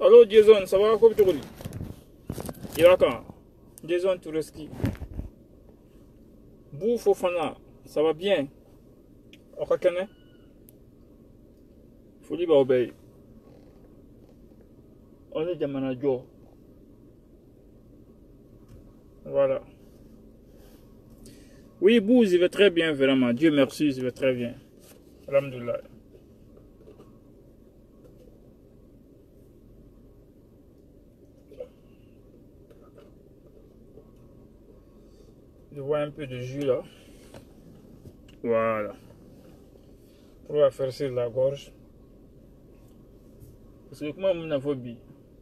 Allô Jason, ça va comme tu dis? Il va quand? Jason Toureski. Bou Fofana, ça va bien? Okakene? Fouli Baobey. On est Jamanajo. Voilà. Oui, Bou, il va très bien, vraiment. Dieu merci, il va très bien. Alhamdulillah. Je vois un peu de jus là. Voilà. Pour rafraîchir la gorge. Parce que comment on a phobie?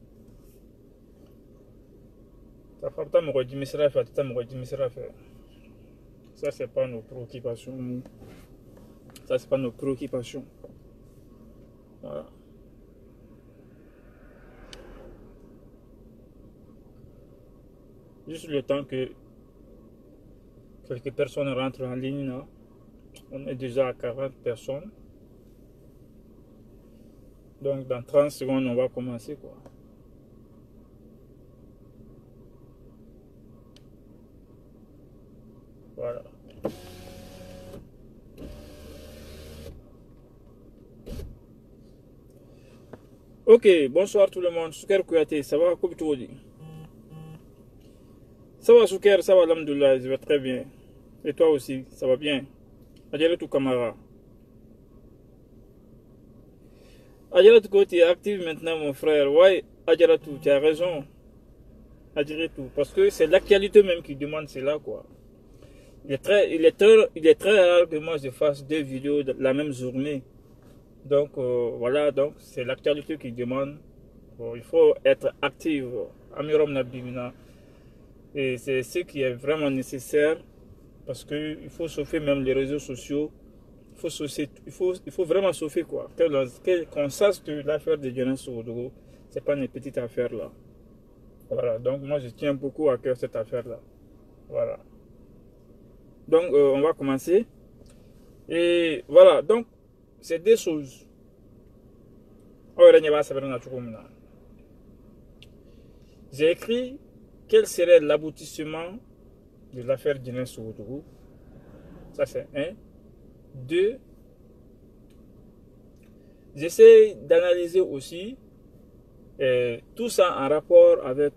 Ça fait pas me dire mais ça fait ça me dire mais ça fait. Ça c'est pas nos préoccupations. Ça c'est pas nos préoccupations. Voilà. Juste le temps que quelques personnes rentrent en ligne là. On est déjà à 40 personnes. Donc dans 30 secondes, on va commencer quoi. Voilà. Ok, bonsoir tout le monde. Souker Kouyaté, ça va comme tu dis? Ça va Souker, ça va alhamdoulilah, je vais très bien. Et toi aussi, ça va bien? Adjaratou Kamara. Adjaratou, tu es actif maintenant mon frère. Ouais, Adjaratou, tu as raison. Adjaratou, parce que c'est l'actualité même qui demande cela quoi. Il est très rare que moi je fasse 2 vidéos la même journée. Donc voilà, donc c'est l'actualité qui demande. Il faut être actif. Amirom Nabimina. Et c'est ce qui est vraiment nécessaire parce qu'il faut chauffer même les réseaux sociaux. Il faut vraiment chauffer quoi. Qu'on sache que l'affaire de Jonas Oudougou, c'est pas une petite affaire là. Voilà, donc moi je tiens beaucoup à cœur cette affaire là. Voilà. Donc on va commencer. Et voilà, donc c'est 2 choses. J'ai écrit quel serait l'aboutissement de l'affaire Jonas Oudougou. Ça c'est 1. 2. J'essaie d'analyser aussi tout ça en rapport avec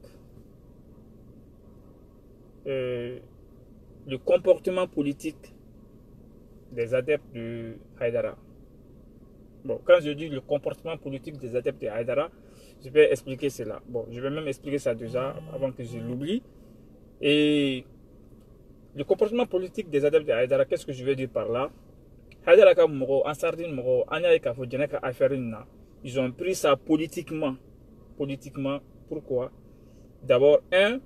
le comportement politique des adeptes de Haïdara. Bon, quand je dis le comportement politique des adeptes de Haïdara, je vais expliquer cela. Bon, je vais même expliquer ça déjà avant que je l'oublie. Et le comportement politique des adeptes de Haïdara, qu'est-ce que je veux dire par là? Haïdara Kamoro, Ansardine Moro, Anya Kafodjeneka Aferina, ils ont pris ça politiquement. Politiquement, pourquoi? D'abord,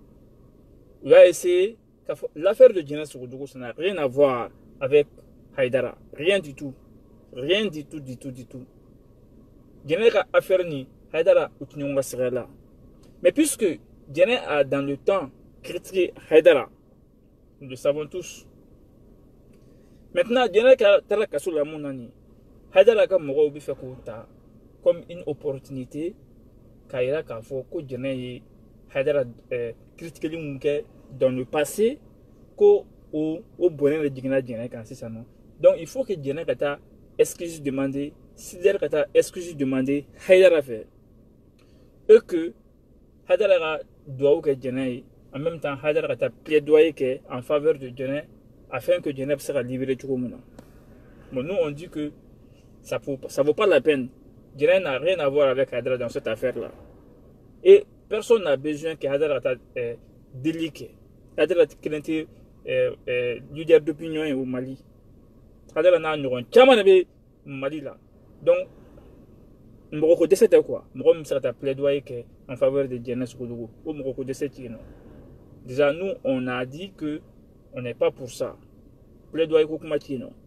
il a essayé. L'affaire de Jonas Oudougou, ça n'a rien à voir avec Haïdara. Rien du tout. Rien du tout, du tout, du tout. Jonas a affaire ni Haïdara ou Tinyonga serait là. Mais puisque Jonas a dans le temps critiqué Haïdara, nous le savons tous. Maintenant, Jonas a Tarakassou la Mounani. Haïdara a comme une opportunité. Kaira Kafo, que Jonas Haïdara critiqué dans le passé, qu'au bonheur de Jonas quand c'est ça non. Donc il faut que Jonas ait excuse demandé, si Jonas ait excuse demandé, Haïdara fait. Et que Haïdara doit que Jonas, en même temps Haïdara ait plaidoyer en faveur de Jonas afin que Jonas sera libéré du Roumana. Bon, nous on dit que ça vaut pas la peine. Jonas n'a rien à voir avec Haïdara dans cette affaire là. Et personne n'a besoin que Haïdara ait déliqué. Haïdara ait leader d'opinion au Mali. Haïdara n'a pas de Mali là. Donc, Moroko de c'était quoi? Moroko s'est plaidoyer en faveur de Jonas Oudougou. Ou Moroko de c'était non. Déjà, nous, on a dit que on n'est pas pour ça. Plaidoyer Koukoumati non.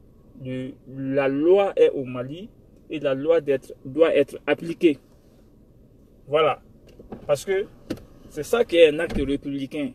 La loi est au Mali et la loi doit être appliquée. Voilà. Parce que c'est ça qui est un acte républicain.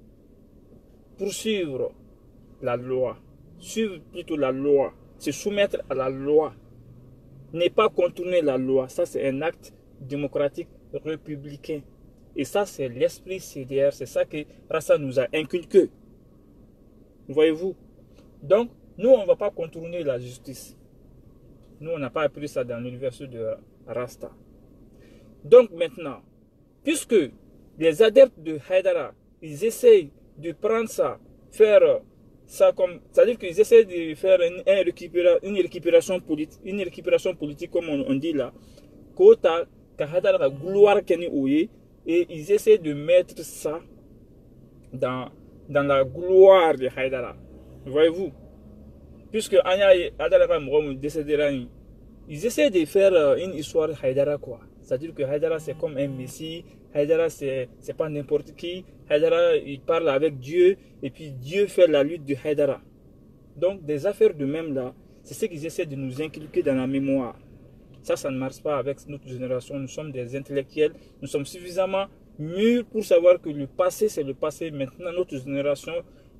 Poursuivre la loi. Suivre plutôt la loi. Se soumettre à la loi. Ne pas contourner la loi. Ça, c'est un acte démocratique républicain. Et ça, c'est l'esprit CDR. C'est ça que Rassa nous a inculqué. Voyez-vous? Donc, nous, on ne va pas contourner la justice. Nous, on n'a pas appris ça dans l'université de Rasta. Donc maintenant, puisque les adeptes de Haïdara, ils essayent de prendre ça, faire ça comme... C'est-à-dire qu'ils essayent de faire une récupération politique, comme on dit là. Kota, Haïdara, gloire Keni Oye, et ils essaient de mettre ça dans la gloire de Haïdara. Voyez-vous? Puisque Anya et Haïdara décédé, ils essaient de faire une histoire de Haïdara, quoi. C'est-à-dire que Haïdara, c'est comme un messie. Haïdara, c'est pas n'importe qui. Haïdara, il parle avec Dieu. Et puis Dieu fait la lutte de Haïdara. Donc, des affaires de même là, c'est ce qu'ils essaient de nous inculquer dans la mémoire. Ça ne marche pas avec notre génération. Nous sommes des intellectuels. Nous sommes suffisamment mûrs pour savoir que le passé, c'est le passé. Maintenant, notre génération,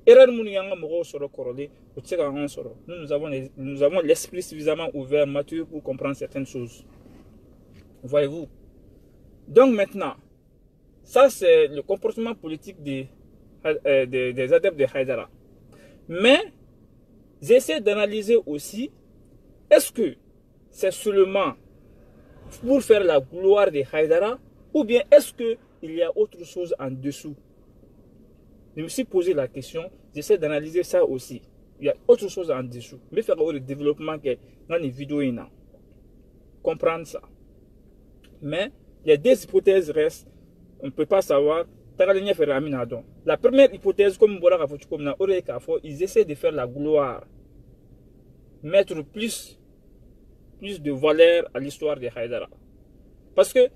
nous avons l'esprit suffisamment ouvert, mature pour comprendre certaines choses. Voyez-vous? Donc maintenant, ça c'est le comportement politique des adeptes de Haïdara. Mais j'essaie d'analyser aussi, est-ce que c'est seulement pour faire la gloire de Haïdara ou bien est-ce qu'il y a autre chose en dessous? Je me suis posé la question, j'essaie d'analyser ça aussi. Il y a autre chose en dessous. Mais faire le développement que dans les vidéos, comprendre ça. Mais il y a des hypothèses restent, on ne peut pas savoir. La première hypothèse, comme ils essaient de faire la gloire, mettre plus de valeur à l'histoire de Haïdara. Parce que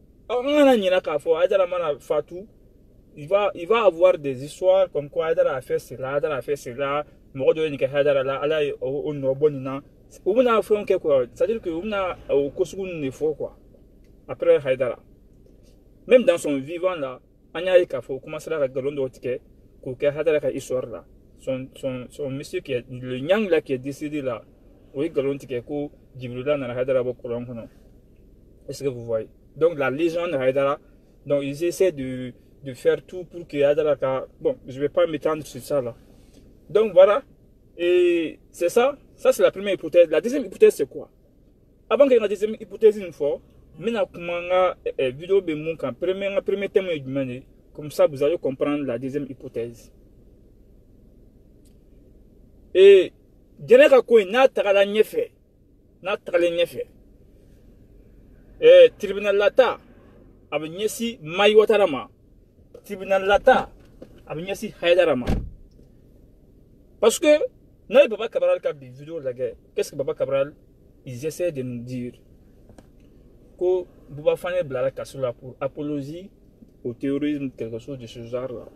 il va avoir des histoires comme quoi Haïdara a fait cela, Haïdara a fait cela, c'est-à-dire que quoi. Après Haïdara. Même dans son vivant là, Anya Kafo commence à regarder d'autres que Haïdara a histoire là. Son monsieur qui est le Nyang là qui est décédé là. Oui, Galontique ko Djibrila na Haïdara Bokolon. Est-ce que vous voyez? Donc la légende Haïdara, donc ils essaient de faire tout pour que Haïdara... Bon, je ne vais pas m'étendre sur ça là. Donc voilà. Et c'est ça. Ça c'est la première hypothèse. La deuxième hypothèse c'est quoi? Avant qu'il y ait la deuxième hypothèse une fois, maintenant, vidéo premier thème comme ça vous allez comprendre la deuxième hypothèse. Et Djeneka Koui n'a pas fait. Et tribunal lata avec Nyesi Maïwatarama. Tribunal lata avec Nyesi Haïdarama. Parce que n'a pas Cabral qui a des vidéos de la guerre. Qu'est-ce que Baba Cabral ils essaient de nous dire? Que Bouba Fane Blala Kassoula pour apologie au terrorisme, quelque chose de ce genre là.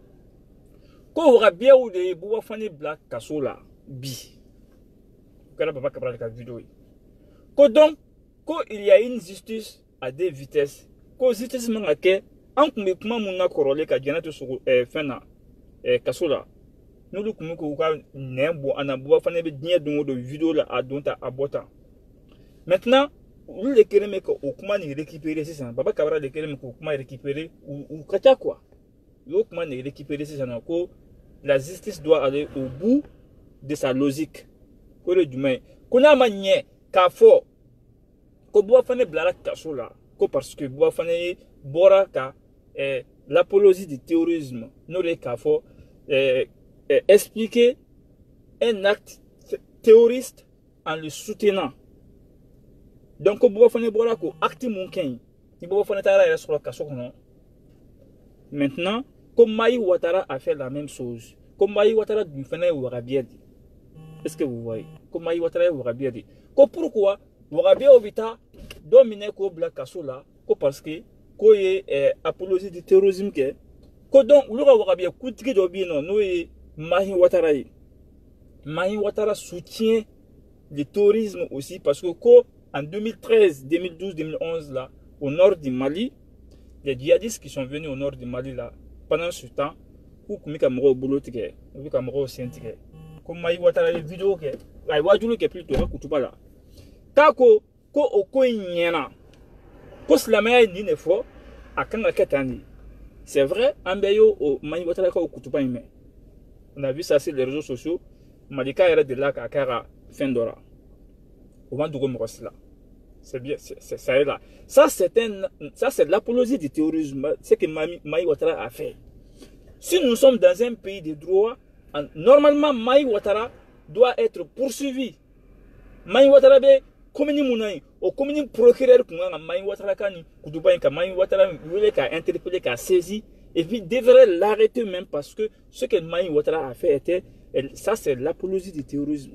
Quand on aura bien ou de Bouba Fane Blala Kassoula, bi. Quand Baba Cabral a vidéo. Que donc, quand il y a une justice à des vitesses, quand justice manque, en comment mon a corrélé qu'à Diana de Fena Kassoula. Nous le kumiko n'embo anaboua Fane Bidnia de vidéo là à Donta à Bota. Maintenant, les kérémé que Oukman est récupéré, c'est ça. Baba Cabral les kérémé que Oukman est récupéré ou kacha quoi. Oukman est récupéré, c'est ça. La justice doit aller au bout de sa logique. Kore du main. Qu'on a manié qu'à fort. Qu'on doit faire blala kasso là. Parce que doit faire bora ka l'apologie du terrorisme. Nous les qu'à fort expliquer un acte terroriste en le soutenant. Donc, si vous avez un acte monquin, si vous avez un acte maintenant, comme Maï Ouattara a fait la même chose, comme Maï Ouattara a fait Ouarabiadi. Est-ce que vous voyez? Comme Maï Ouattara a Ouarabiadi. Pourquoi Ouarabia Ovita domine le Black Kassola? Parce que il y a apologie du terrorisme. Donc, Ouarabia Koutri Dobino, nous, Maï Ouattara. Maï Ouattara soutient le terrorisme aussi parce que en 2013, 2012, 2011, là, au nord du Mali, les djihadistes qui sont venus au nord du Mali, là, pendant ce temps, pour que Kamoro boulot, Kamoro Saint-Tigre, comme Maï Ouattara, les vidéos, Wajulu qui est plutôt, là, Kako, Ko Oko Nyana, ko silamɛya ye nin de fɔ a kan ka kɛ tan de. C'est vrai, an bɛɛ y'o Mahi Watara ka o kutuba in mɛn. On a vu ça sur les réseaux sociaux. Malika yɛrɛ de la k'a kɛ a ka fɛn dɔ la. O ma dogo mɔgɔ si la. C'est bien, ça est là. Ça c'est l'apologie du terrorisme, ce que Mahi Watara a fait. Si nous sommes dans un pays de droit, normalement Mahi Watara doit être poursuivi. Mahi Watara be commune munai, au commune procureur kunga Mahi Watara kani kutuba ka Mahi Watara voulait qu'a interpellé, qu'a saisi, et puis devrait l'arrêter même parce que ce que Mahi Watara a fait était, ça c'est l'apologie du terrorisme.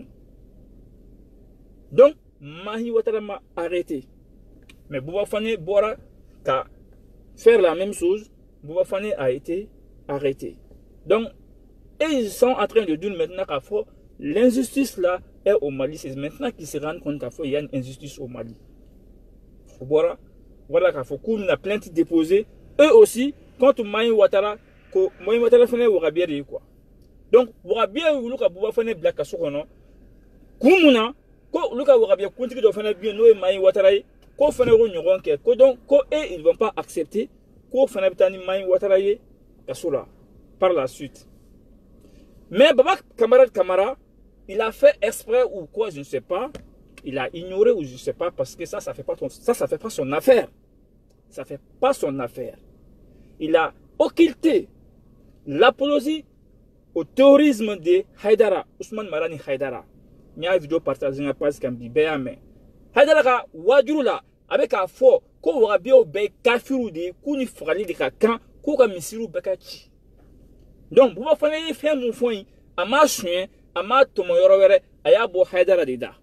Donc Mahi Watara m'a arrêté. Mais Bouba Fane Bora qu'à faire la même chose, Bouba Fane a été arrêté. Donc, et ils sont en train de dire maintenant qu'à fond, l'injustice là est au Mali. C'est maintenant qu'ils se rendent compte qu'il y a une injustice au Mali. Bora, voilà qu'à fond, qu'on a plainte déposée, eux aussi, contre Mahi Watara, que Mahi Watara fait au Rabier quoi. Donc, Rabier ou Luka Bouba Fane Black Asokono, Kumuna, ko Luka Rabier continue de faire bien, nous Mahi Watara, ko fane ro nyogon ke ko donc ko et ils vont pas accepter ko fane bitani Mahi Watara ye kasura par la suite. Mais Baba camarade Camara, il a fait exprès ou quoi, je ne sais pas, il a ignoré ou je ne sais pas parce que ça fait pas son affaire. Ça fait pas son affaire. Il a occulté l'apologie au terrorisme de Haïdara, Ousmane Marani Haïdara. Il y a une vidéo partagée dans la page Kambi Béamé. Haïdara ka wajuru la avec un fort ko warabi o be kafiru de kuni frali de ka kan ko ka misiru bakachi. Donc Bouba Fane fait mon foin ama chien ama tomo yoro were aya bo Haïdara de da.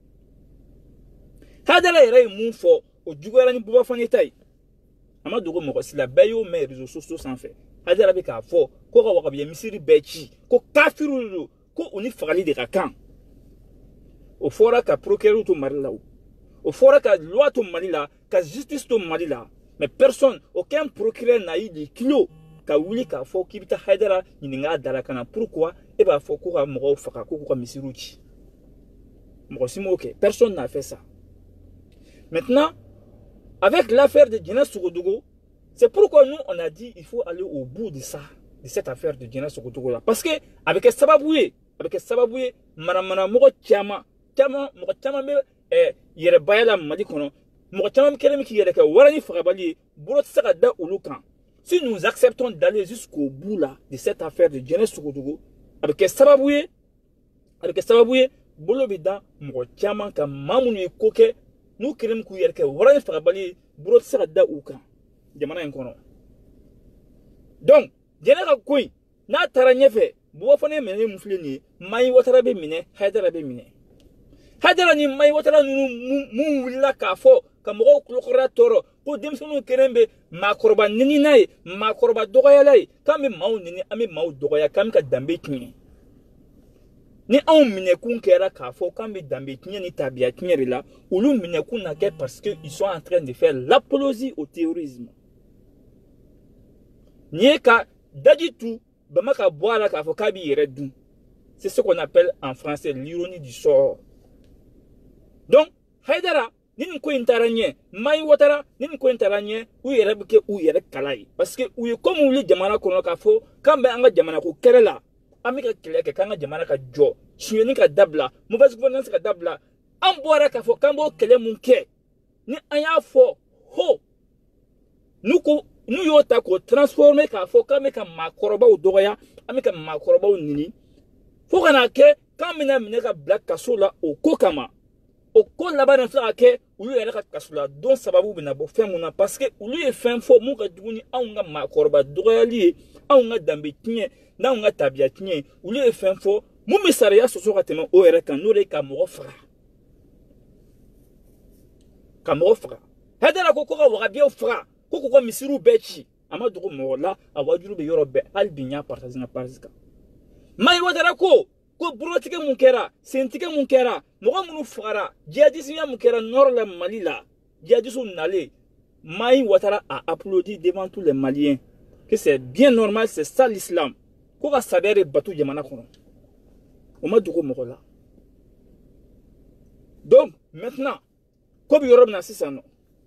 Haïdara ere mon fort o jugara ni Bouba Fane tay. Ama dogo mo si la bayo mais réseaux sociaux sans fait. Haïdara avec un fort ko ka warabi misiri bechi ko kafiru ko uni frali de ka kan. Au fora ka procureur to marla au fora ka loi to Malila, ka justice to Malila, mais personne, aucun procureur n'a eu de kilo ka wuli ka fo kibita Haïdara ninga darakana. Pourquoi? Et bah faut qu'on moro faka ko misiruchi. Personne n'a fait ça. Maintenant, avec l'affaire de Djena Sogodogo, c'est pourquoi nous on a dit il faut aller au bout de ça, de cette affaire de Djena Sogodogo là, parce que avec Sababouye, manamana moko chama yere bayala Mali kono mo chamam kelemi ki yere ka warani frabali burot saka da ulukan. Si nous acceptons d'aller jusqu'au bout là de cette affaire de Djena Sogodogo avec Sababouye bolo bida mo chamam ka mamunu koke nous kelemi ku yere ka warani frabali burot saka da ulukan jamana en kono. Donc Djena ka koy na taranyefe Bouba Fane mene mufleni Mahi Watara be mine Haïdara be mine. Haïdara ni Mahi Watara mu willa ka fo ka mo ko lokora toro ko demsonu kerembe makoroba nini nay makoroba dogoya lay kambe maw nini ame maw dogoya kam ka dambe kinye ni on mine kun kera ka fo kambe dambe kinye ni tabia kinye la ulu mine kun na ke parce que ils sont en train de faire l'apologie au terrorisme. Ni ka daji tout bamaka boala ka fo kabi yeredu. C'est ce qu'on appelle en français l'ironie du sort. Donc, Haïdara, nini ko intaranye, Mahi Watara, nini ko intaranye, ou yerebke ou yerek kalai. Parce que ou comme ou li jamana kono ka fo, kambe anga jamana ko kerela. Amika keleke kanga jamana ka jo, chiyeni ka dabla, mauvaise gouvernance ka dabla. Amboara ka fo kambo kele munke. Ni anya fo ho. Nous yota ko transformer ka fo kambe ka makoroba ou dogoya, amika makoroba ou nini. Faut qu'on a que quand on a black kasola au kokama au kol là-bas dans ça que ou lui a kasola donc ça va vous bien faire mon parce que ou lui est fin faux mon ka duni on a ma korba doyali on a dambe tien na on a tabia tien ou lui est fin faux mon misaria so so katema o era kan no le kamofra hadara ko ko wa bien fra ko misiru bechi amadou mo la awajuru be yorobe albinya partager na parzika Mahi Watara ko burotike munkera sentike munkera moga munu fara djihadisme munkera nord la Mali la djihadisme nale Mahi Watara a applaudi devant tous les Maliens que c'est bien normal, c'est ça l'islam ko va saber batu jamana kono o ma dugo mo la. Donc maintenant ko bi yorob na sisano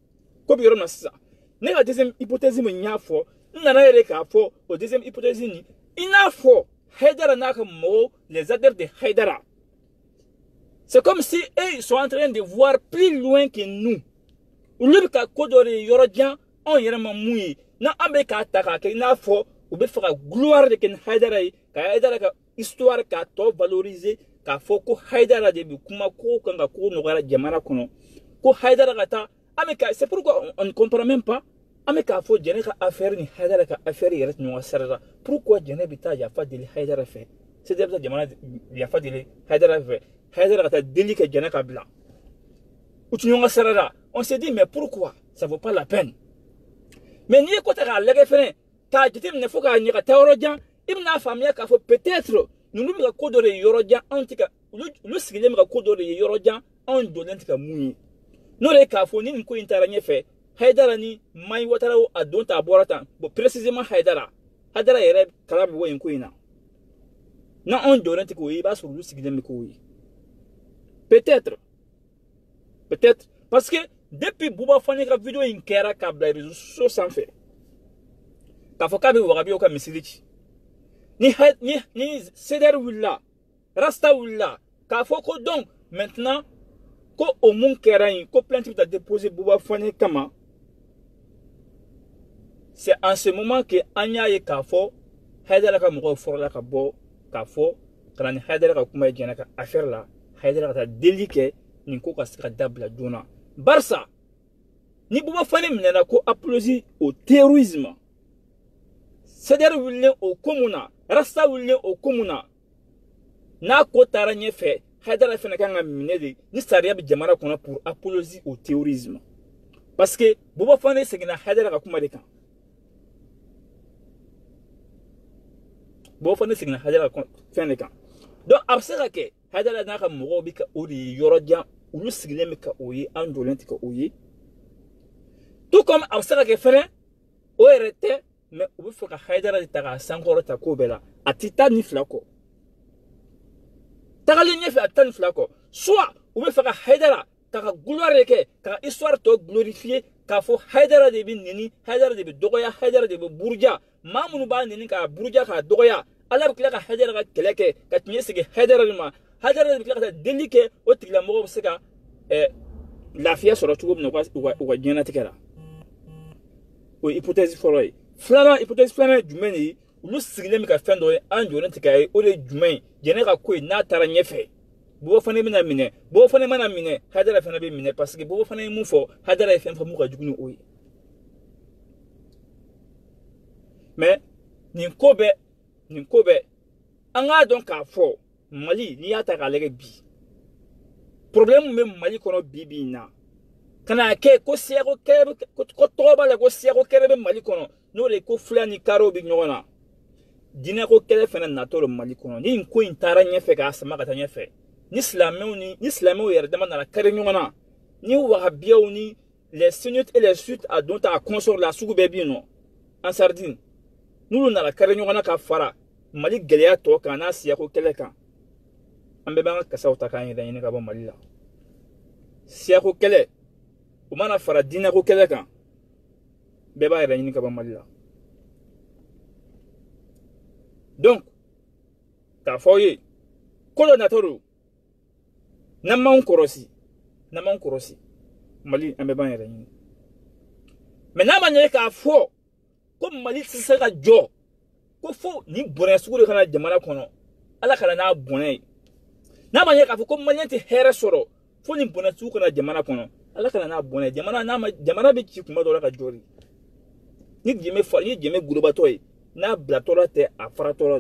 ko bi yɔrɔ na sisan ne ka deuxième hypothèse min y'a fɔ n nana yɛrɛ k'a fɔ o deuxième hypothèse ni i n'a fɔ Haidara n'a ka mɔgɔw les adeptes de Haidara c'est comme si eux ils sont en train de voir plus loin que nous olu bɛ ka ko dɔ de ye yɔrɔ jan anw yɛrɛ ma mun ye na an bɛ k'a ta k'a kɛ i n'a fɔ u bɛ fɛ ka gloire de kɛ ni Haidara ye ka Haidara ka histoire k'a tɔ valoriser k'a fɔ ko Haidara de bɛ kuma ko kan ka ko nɔgɔya jamana kɔnɔ ko Haidara ka taa an bɛ ka c'est pourquoi on ne comprend même pas an bɛ k'a fɔ Jɛnɛ ka affaire ni Haidara ka affaire yɛrɛ tɛ ɲɔgɔn sira la pourquoi Jɛnɛ bɛ taa yafa deli Haidara fɛ c'est bɛ taa jamana yafa deli Haidara fɛ Haidara ka taa deli kɛ Jɛnɛ ka bila u tɛ ɲɔgɔn sira la on se dit mais pourquoi ça vaut pas la peine mais n'i ye ko ta k'a lajɛ fɛnɛ k'a jateminɛ fo k'a ɲɛ ka taa yɔrɔ jan i bɛna faamuya k'a fɔ peut-être ninnu bɛ ka ko dɔ de ye yɔrɔ jan anw tɛ ka olu sigilen bɛ ka ko dɔ de ye yɔrɔ jan anw donnen tɛ ka mun ye n'o de ye k'a fɔ ni nin ko in taara ɲɛfɛ Haidara ni Mai Watara a don ta a bɔra tan bon précisément Haidara yɛrɛ kala bɛ bɔ nin ko in na n'anw donnen tɛ k'o ye i b'a sɔrɔ olu sigilen bɛ k'o ye peut-être parce que depuis Buba Fani ka vidéo in kɛra k'a bila réseaux sociaux sanfɛ k'a fɔ k'a bɛ Wagabiyaw ka misiri ci ni CDR wulila Rasta wulila k'a fɔ ko donc maintenant ko o mun kɛra yen ko plainte bɛ taa déposer Buba Fani kama c'est en ce moment que an y'a ye k'a fɔ Haidara ka mɔgɔw fɔrɔla ka bɔ k'a fɔ ka na ni Haidara ka kuma ye Jɛnɛ ka affaire la Haidara ka taa deli kɛ nin ko ka se ka dabila joona barisa ni Buba Fani minɛna ko apologie au terrorisme CDR wulilen o ko mun na Rasta wulilen o ko mun na n'a ko taara ɲɛfɛ Haidara fana kan ka minɛ de ni sariya bɛ jamana kɔnɔ pour apologie au terrorisme parce que Buba Fani seginna Haidara ka kuma de kan Buba Fani seginna Haidara ka fɛn de kan donc a bɛ se ka kɛ Haidara n'a ka mɔgɔw bɛ ka o de ye yɔrɔ jan olu sigilen bɛ ka o ye an jɔlen tɛ ka o ye tout comme a bɛ se ka kɛ fɛnɛ o yɛrɛ tɛ mais u bɛ fɛ ka Haidara de ta k'a sankɔrɔ ta ko bɛɛ la a tɛ taa ni fila kɔ tagalen ɲɛfɛ a tɛ taa ni fila kɔ soit u bɛ fɛ ka Haidara k'a ka gloire de kɛ k'a ka histoire tɔ glorifier k'a fɔ Haidara de bɛ nɛni Haidara de bɛ dɔgɔya Haidara de bɛ buruja maa minnu b'a nɛni k'a buruja k'a dɔgɔya Ala bɛ tila ka Haidara ka kɛlɛ kɛ ka tiɲɛ segin Haidara de ma Haidara de bɛ tila ka taa deli kɛ o tigilamɔgɔw bɛ se ka lafiya sɔrɔ cogo min na u ka diɲɛlatigɛ la o ye hypothèse fɔlɔ ye hypothèse filanan ye jumɛn de ye olu sigilen bɛ ka fɛn dɔ ye an jɔlen tɛ k'a ye o de ye jumɛn ye Jɛnɛ ka ko ye n'a taara ɲɛfɛ Buba Fani bɛna minɛ Buba Fani mana minɛ Haidara fana bɛ minɛ parce que Buba Fani ye mun fɔ Haidara ye fɛn fɔ mun ka jugu ni o ye mais nin ko bɛɛ an k'a dɔn k'a fɔ Mali n'i y'a ta k'a lajɛ bi problème min bɛ Mali kɔnɔ bi in na ka n'a kɛ ko siyako kɛlɛ ko tɔgɔ b'a la ko siyako kɛlɛ bɛ Mali kɔnɔ n'o de ye ko fila ni kariw bɛ ɲɔgɔn na diinɛko kɛlɛ fana natɔ don Mali kɔnɔ ni nin ko in taara ɲɛfɛ k'a sama ka taa ɲɛfɛ ni silamɛw yɛrɛ dama nana kari ɲɔgɔn na ni Wagabiyaw ni les sunnites et les suites a dɔn ta a consort la sugu bɛɛ bɛ yen nɔ en sardine n'olu nana kari ɲɔgɔn na ka fara Mali gɛlɛya tɔ kan n'a siyako kɛlɛ kan an bɛɛ b'an ka kasaw ta k'an yɛrɛ ɲini ka bɔ Mali la siyako kɛlɛ o mana fara diinɛko kɛlɛ kan bɛɛ b'a yɛrɛ ɲini ka bɔ Mali la donc k'a fɔ aw ye ko dɔ natɔ don n'an m'anw kɔlɔsi Mali an bɛɛ b'an yɛrɛ ɲini mais n'a ma ɲɛ k'a fɔ ko Mali tɛ se ka jɔ ko fo ni bɔnɛ sugu de kana jamana kɔnɔ Ala kana n'a bɔnɛ ye n'a ma ɲɛ k'a fɔ ko Maliyɛn tɛ hɛrɛ sɔrɔ fo ni bɔnɛ sugu kana jamana kɔnɔ Ala kana n'a bɔnɛ jamana bɛ ci kuma dɔ la ka jɔ de ni jɛmɛ gulobatɔ ye n'a bilatɔla tɛ a faratɔla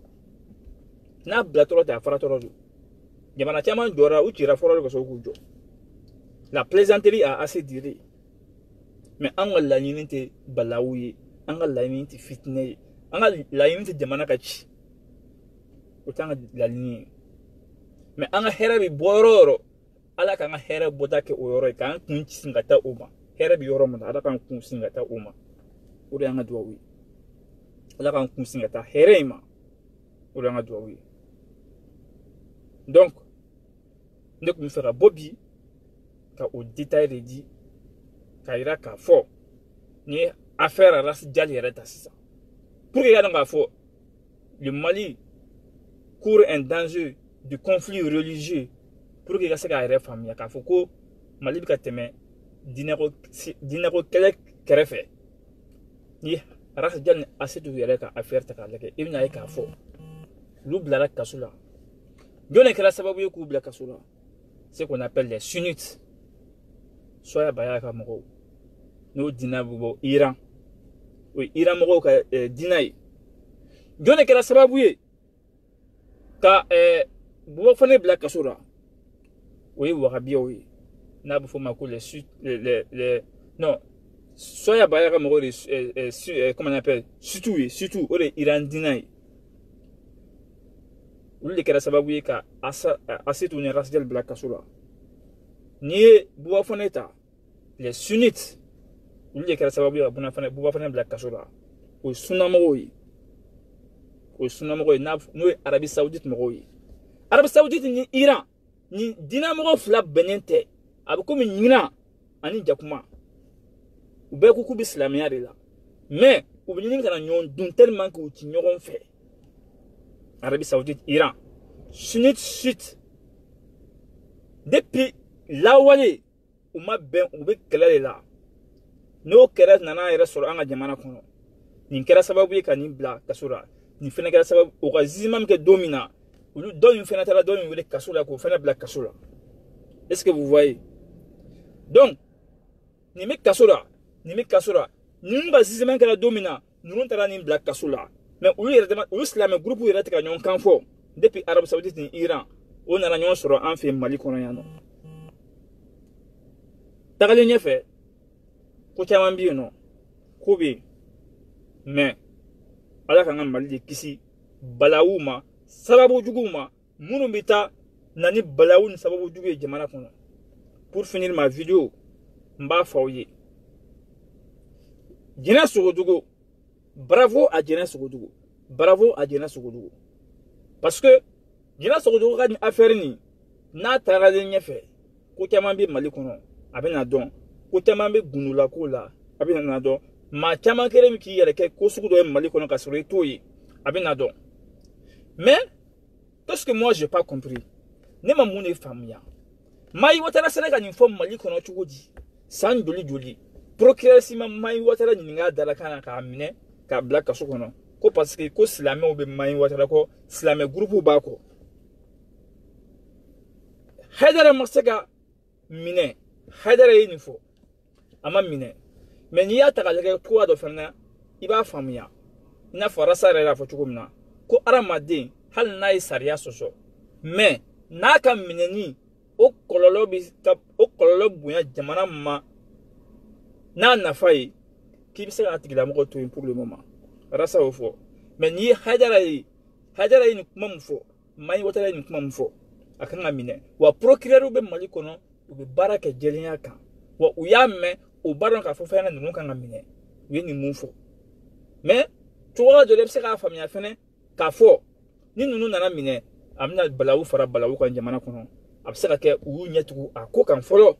don jamana caman jɔra u cira fɔlɔ de ka sɔrɔ k'u jɔ la plaisanterie a assez duré mais an ka laɲini tɛ balawu ye an ka laɲini tɛ fitinɛ ye an ka laɲini tɛ jamana ka ci o t'an ka laɲini ye mais an ka hɛrɛ bɛ bɔ yɔrɔ o yɔrɔ Ala k'an ka hɛrɛ bɔda kɛ o yɔrɔ ye k'an kun sin ka taa o ma hɛrɛ bɛ yɔrɔ min na Ala k'an kun sin ka taa o ma o de y'an ka duwawu ye Ala k'an kun sin ka taa hɛrɛ in ma o de y'an ka duwawu ye donc ne tun bɛ fɛ ka bɔ bi ka o détail de di Kaira Kafo, ni affaire à race Djali ça. Pour que y Kafo, le Mali court un danger de conflit religieux. Pour que y ait famille, Kafo, Mali Kateme, dinero Kelek Kerefe, ni race Djali assez de Yereka affaire Takaleke, il n'y a Kafo. L'oubla Kasula. Bien que la sababu yoku oubla Kasula, c'est qu'on appelle les sunnites. Soit Bayaka Moro, nous dînons Iran. Oui, Iran Moro dînaï. Bien que la sababu ka vous faites Black Kasura. Oui, Warabi, oui. N'a pas les non. Soit Bayaka Moro, comment on appelle, surtout, Iran dînaï. Ulu de kera sababu ye ka asitu ni rasjal Black Kasula. Ni buwa foneta les sunnites. Ulu de kera sababu ye buwa foneta Black Kasula. O sunamo yi. O sunamo yi no Arabie Saoudite mo yi. Arabie Saoudite ni Iran ni dinamo flap benente. Abuko mi nyina ani jakuma. Ube kuku bi islamia de la. Mais ubini kana nyon dun tellement que uti nyoron fait. Arabie Saoudite, Iran, sunnite. Depuis là où aller, on m'a bien oublié qu'elle est là. Nos kérés nana est sur un adjamana kono. Ni kérés sababu ka ni bla kasura. Ni fene kérés sababu au kazimam que domina. Ou lui donne une fenêtre là donne une kasura ko fene bla kasura. Est-ce que vous voyez? Donc, ni me kasura, ni mba zizimam que la domina. Nous n'ont pas ni bla kasura. Mais où l'islam groupe où il est un canfo depuis Arabie Saoudite et Iran, on a un sur un film Mali Koreano. Tagalien fait, Kochamambi non, Kobe, mais ala kanga Mali kisi, Balaouma, Sababu Djuguma, Mounumita, Nani Balaoun Sababu Djugé Jamana Kono. Pour finir ma vidéo, Mba Faouye. Djena Sogodogo. Bravo à Djena Sogodougou. Bravo à Djena Sogodougou. Parce que Djena Sogodougou a une affaire ni na taradenya fait. Kokamambi Mali kono abena don. Kokamambi gunula kola abena don. Ma chama kerem ki yele ke kosugo Mali kono kasuri toyi abena don. Mais qu'est-ce que moi j'ai pas compris? Ne ma mune famia. Mai watara Sénégal ni forme Mali kono chugoji. San joli. Procureur si ma mai watara ni nga dalakana ka amine. Ka Black Kasula ko parce que ko silame obe mai watara ko silame groupe ba ko Haidara masaka mine Haidara yinfo ama mine mais ni ya tagalege ko ado ferna iba famia ina farasa rera fo chukumna ko aramade hal nai sariya soso mais naka mine ni o kololo buya jamana ma na nafai qui se a tigila moko to pour le moment rasa au fo mais ni Haidara ni kuma mfo mai watara ni kuma mfo akanga mine wa procureur ube Mali kono ube baraka jelinya kan wa uyame o baron ka fo fena nunu kan mine we ni mufo mais tuwa de lepse ka famia fene ka fo ni nunu nana mine amna balawu fara balawu kan jamana kono absaka ke u nyetu akokan folo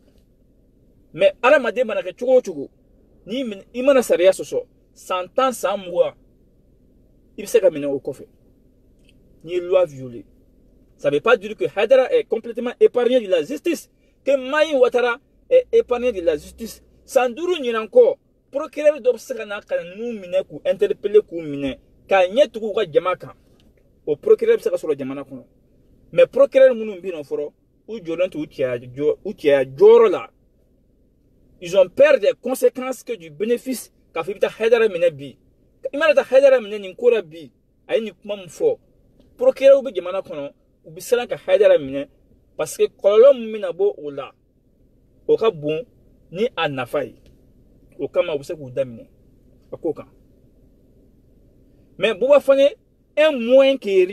mais ala made manake chugo ni imana sariya soso 100 ans 100 mois il s'est ramené au coffre ni loi violée. Ça ne veut pas dire que Haidara est complètement épargné de la justice, que Maï Ouattara est épargné de la justice. Sans doute ni encore procureur d'observation quand nous mine ou interpeller ou mine quand n'y tout quoi jamaka au procureur c'est sur le jamana kono mais procureur munu bino foro ou jolent ou tia joro là. Ils ont peur des conséquences que du bénéfice qu'a fait Haidara Minebi. Imana Haidara Minen Nkora Bi, a une kumam fort. Procureur ou Jamana Kono, ou Bissalan Haidara Minen, parce que Kolom Minabo ou là, au cas bon, ni à Nafai, au cas où c'est que vous damnez, à Koka. Mais Bouba Fane, un moins que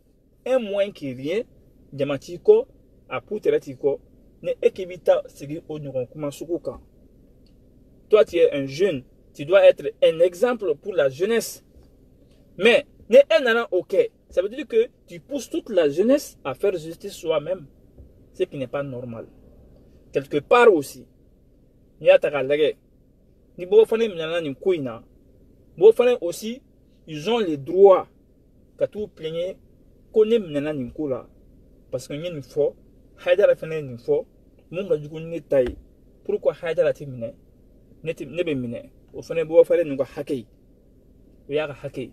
rien, Diamantiko, à Pouteratiko, ne ekibita sigi Onuron Kumasukuka. Toi, tu es un jeune, tu dois être un exemple pour la jeunesse. Mais, ne un ok. Ça veut dire que tu pousses toute la jeunesse à faire justice soi-même. Ce qui n'est pas normal. Quelque part aussi, n'i y'a ta k'a lajɛ ni bɔ fana minɛna nin ko in na bɔ fana aussi ils ont le droit ka t'u plaigner ko ne minɛna nin ko la parce que n ye nin fɔ Haidara fana ye nin fɔ mun ka jugu ni ne ta ye pourquoi Haidara tɛ minɛ ne bɛ minɛ o fana bɔ fana ninnu ka hakɛ ye o y'a ka hakɛ ye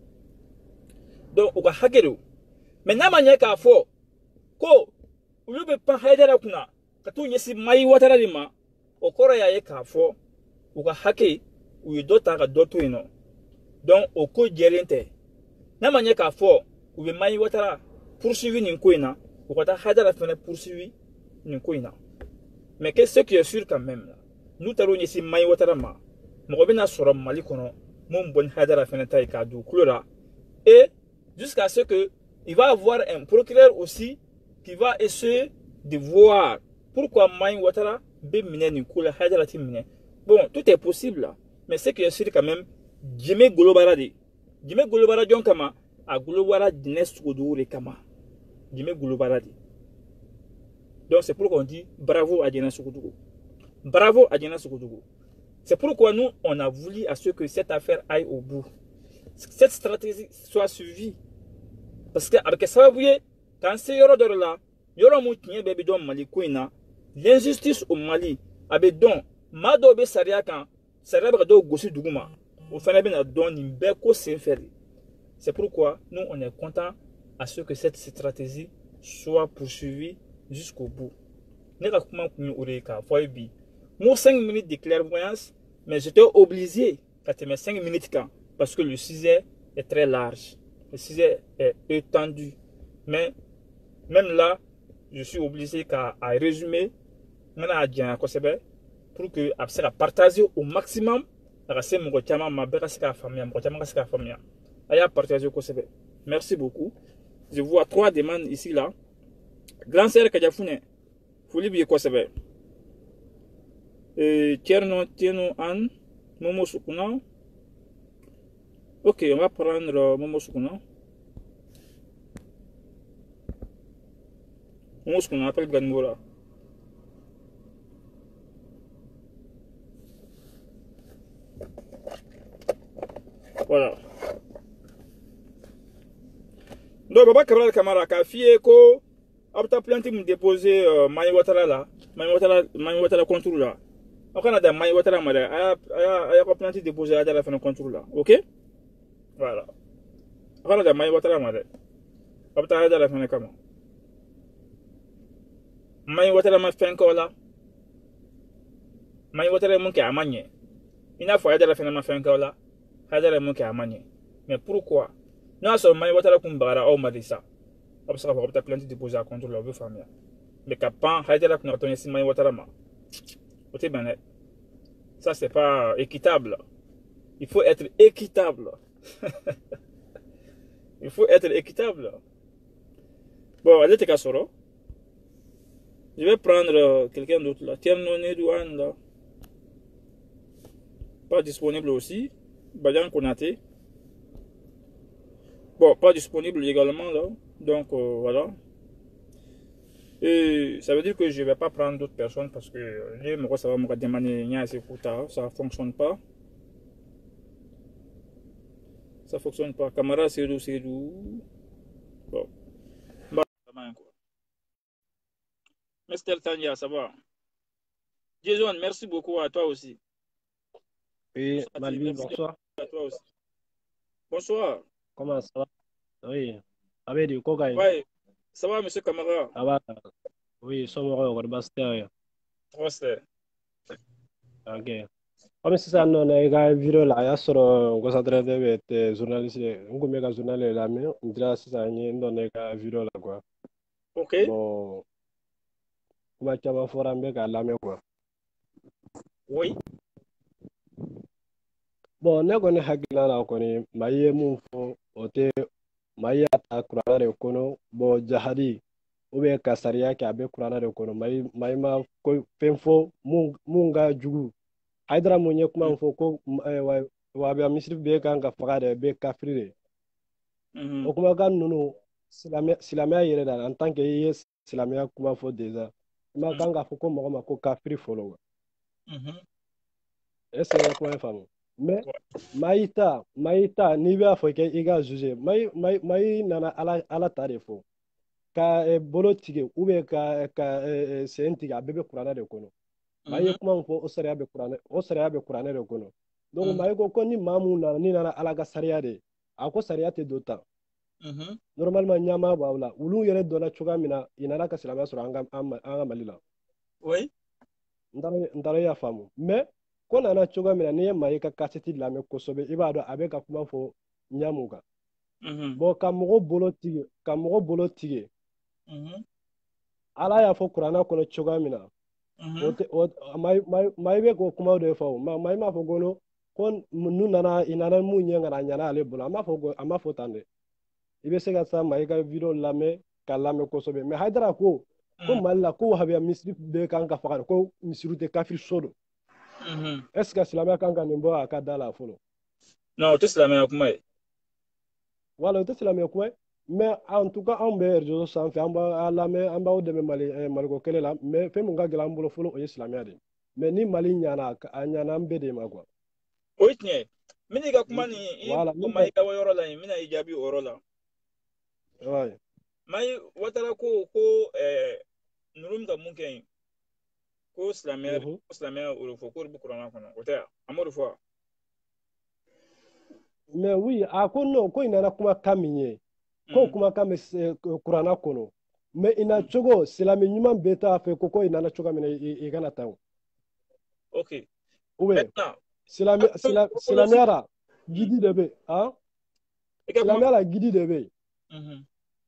donc o ka hakɛ do mais n'a ma ɲɛ k'a fɔ ko olu bɛ pan Haidara kunna ka t'u ɲɛsin Mayi Watara de ma o kɔrɔ y'a ye k'a fɔ u ka hakɛ u ye dɔ ta ka dɔ to yen nɔ donc o ko jɛlen tɛ n'a ma ɲɛ k'a fɔ u bɛ Mayi Watara poursuivi nin ko in na u ka taa Haidara fana poursuivi nin ko in na mais que ce qui est sûr quand même n'u taara u ɲɛsin Mayi Watara ma mɔgɔ bɛna sɔrɔ Mali kɔnɔ mun bɔ ni Haidara fana ta ye k'a don kulo la et jusqu'à ce que il va avoir un procureur aussi qui va essayer de voir pourquoi Mayi Watara bɛ minɛ nin ko la Haidara tɛ minɛ bon tout est possible là mais ce qui est sûr quand même Jime Golobara de Jime Golobara jɔn kama a golobara dinɛ sugudogo de kama Jime Golobara de donc c'est pourquoi on dit bravo à Dinɛ Sugudogo bravo à Dinɛ Sugudogo c'est pourquoi nous on a voulu à ce que cette affaire aille au bout cette stratégie soit suivie parce que avec ça vous voyez quand c'est yɔrɔ dɔ la yɔrɔ mun tiɲɛ bɛɛ bɛ dɔn Mali ko in na l'injustice au Mali a bɛ dɔn maa dɔw bɛ sariya kan sariya bɛ ka dɔw gosi dugu ma o fana bɛ na dɔn nin bɛɛ ko senfɛ de c'est pourquoi nous on est content à ce que cette stratégie soit poursuivie jusqu'au bout ne ka kuma kun ye o de ye k'a fɔ ye bi mo 5 minutes de clairvoyance mais j'étais obligé ka tɛmɛ 5 minutes kan parce que le sujet est très large le sujet est étendu mais même là je suis obligé qu'à résumer maintenant à janya kosɛbɛ pour que a bɛ se ka partager au maximum a ka se mɔgɔ caman ma bɛɛ ka se k'a faamuya mɔgɔ caman ka se k'a faamuya a y'a partager kosɛbɛ merci beaucoup je vois 3 demandes ici là grand sœur Kadiafounɛ foli b'i ye kosɛbɛ Tierno Tieno Anne Momo Sukuna ok on va prendre Momo Sukuna Momo Sukuna appelle Ganmoura voilà donc Baba Cabral Camara k'a f'i ye ko a bɛ taa plainte min déposer Mayi Watara la Mayi Watara contre la aw kana dan Mayi Watara ma dɛ a y'a ka plainte déposer Haidara fana contre la ok voilà aw kana dan Mayi Watara ma dɛ a bɛ taa Haidara fana kama Mayi Watara ma fɛn kɛ o la Mayi Watara ye mun kɛ a ma ɲɛ i n'a fɔ Haidara fana ma fɛn kɛ o la Haidara ye mun kɛ a ma ɲɛ mais pourquoi n'a sɔrɔ Mayi Watara kun bagara aw ma de sa a bɛ se k'a fɔ a bɛ taa plainte déposer a contre la o bɛ faamuya mais ka pan Haidara kunna ka tɔ ɲɛsin Mayi Watara ma o tɛ bɛn dɛ ça c'est pas équitable il faut être équitable il faut être équitable bon ale tɛ ka sɔrɔ je vais prendre quelqu'un d'autre là Tierno Nedouane là pas disponible aussi Badian Konaté bon pas disponible également là donc voilà et ça veut dire que je vais pas prendre d'autres personnes parce que les moi ça va me demander ça fonctionne pas Camara Seydou bon bah Mr Tanya ça va Jason merci beaucoup à toi aussi oui Malvi bonsoir à toi aussi bonsoir comment ça va oui avec du coca ouais ça va monsieur Camara ça va oui somoro ko bastia ouais ok comme si ça non est ga vidéo là ya soro ko sadre de journaliste ngumé ka journaliste là mais ndira ça ni ndone ka vidéo là quoi ok bon kuma chama forambe ka lame quoi oui bon ne ko ne hakila la ko ni maye mun fo ote maye ata kurana de kono bon jahadi ou bien ka sariya kɛ a bɛ kuranna de kɔnɔ mayi ma ko fɛn fɔ mun ka jugu Haidara mun ye kuma fɔ ko wahabiya misiri bɛɛ kan ka faga de bɛɛ kafiri de o kumakan ninnu silamɛya yɛrɛ la en tant que i ye silamɛya kuma fɔ déjà i ma kan ka fɔ ko mɔgɔ ma ko kafiri fɔlɔ Est-ce que kuma faamu mais Ouais. Maïta n'i b'a fɔ i ka juger Maï nana ala ta de fɔ ka bolo tigɛ ka sen tigɛ a bɛɛ bɛ kuranɛ de kɔnɔ Maï ye kuma min fɔ o sariya bɛ kuranɛ de kɔnɔ donc Maï ko ni maa mun nana ni nana ala ka sariya de a ko sariya tɛ don tan normalement ɲama b'aw la olu yɛrɛ dɔnna cogoya min na i nana ka silamɛya sɔrɔ an ka Mali la Oui. n taara i y'a faamu mais ko nana cogoya min na n'i ye Maï ka kasɛti lamɛn kosɛbɛ i b'a dɔn a bɛ ka kuma fɔ ɲamu kan bon ka mɔgɔ bolo tigɛ ala y'a fɔ kuranɛ kɔnɔ cogoya min na Maï bɛ k'o kumaw de fɔ o Maï m'a fɔ ko n'u nana i nana mun ɲɛ ka na ɲana ale bolo a ma fɔ tan dɛ i bɛ se ka taa Maï ka video lamɛn ka lamɛn kosɛbɛ mais Haidara ko Mali la ko wahabiya misiri bɛɛ kan ka faga ko misiriw tɛ kafiri so don est ce que silamɛya kan ka nin bɔ a ka da la fɔlɔ non o tɛ silamɛya kuma ye wala o tɛ silamɛya kuma ye mais en tout cas anw bɛ réseau sanfɛ an b'a lamɛn an b'aw dɛmɛ maliko kɛlɛ la mais fɛn min ka gɛlɛn an bolo fɔlɔ o ye silamɛya de mais ni Mali ɲana a ɲana an bɛɛ de ma quoi o ye tiɲɛ ye n bɛna i ka kuma nin i voilà bɔ Maï ka yɔrɔ la yen n bɛna i jaabi o yɔrɔ la ouais Maï Watara ko ninnu bɛ ka mun kɛ yen ko silamɛya o de fɔ k'o de bɛ kuranɛ kɔnɔ o tɛ yan an m'o de fɔ wa mais oui a ko non ko i nana kumakan min ye ko kumakan bɛ kuranɛ kɔnɔ mais i na cogo silamɛ ɲuman bɛ t'a fɛ ko i nana cogoya min na i kana taa o ok ou bien maintenant silamɛya la gidi de bɛ yen silamɛya la gidi de bɛ yen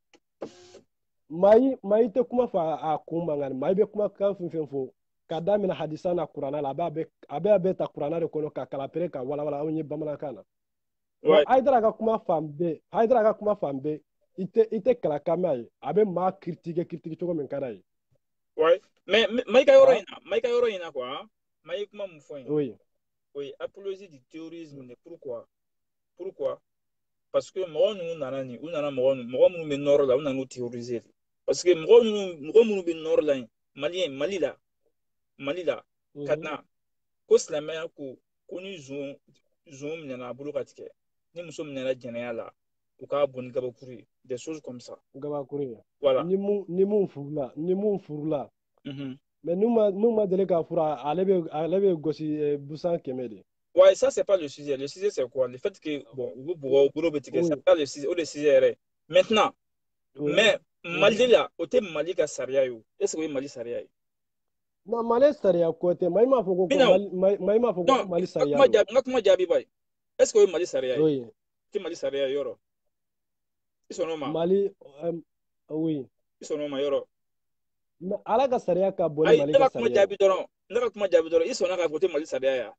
Maï tɛ kuma fɔ a kun mankan Maï bɛ kumakan fɛn fɛn fɔ ka daminɛ hadisa na kuranɛ la a bɛ ta kuranɛ de kɔnɔ ka kalapere ka walawala aw ye bamanankan na bon Haidara ka kuma fan bɛɛ i tɛ kalakan mɛn a ye a bɛ maa critiquer cogo min ka d'a ye mais Maï ka yɔrɔ in na quoi Maï ye kuma mun fɔ yen oui o ye apologie du terrorisme de pourquoi parce que mɔgɔ ninnu nana nin u nana mɔgɔ minnu bɛ nɔrɔ la u nana u terroriser parce que mɔgɔ minnu bɛ nɔrɔ la yen Mali la ka na ko silamɛya ko ni zon minɛna a bolo ka tigɛ ni muso minɛna jɛnɛya la u k'a bɔ ni gabakuru ye des choses comme ça gabakuru ye voilà ni mun furula mais n'u ma deli ka furu ale bɛ gosi busan 100 de ouais ça c'est pas le sujet c'est quoi le fait que bon u bɛ bugɔ u bolo bɛ tigɛ c'est pas le sujet o de sujet yɛrɛ maintenant mais Mali la o tɛ Mali ka sariya ye o est ce que o ye Mali sariya ye non Mali sariya ko tɛ Maï m'a fɔ ko Mali sariya don n ka kuma jaabi ba ye est ce que o ye Mali sariya ye oui o tɛ Mali sariya ye yɔrɔ i sɔnn'o ma Mali oui i sɔnn'o ma yɔrɔ ala ka sariya ka bon ni Mali ka sariya ye ne ka kuma jaabi dɔrɔn i sɔnna k'a fɔ o tɛ Mali sariya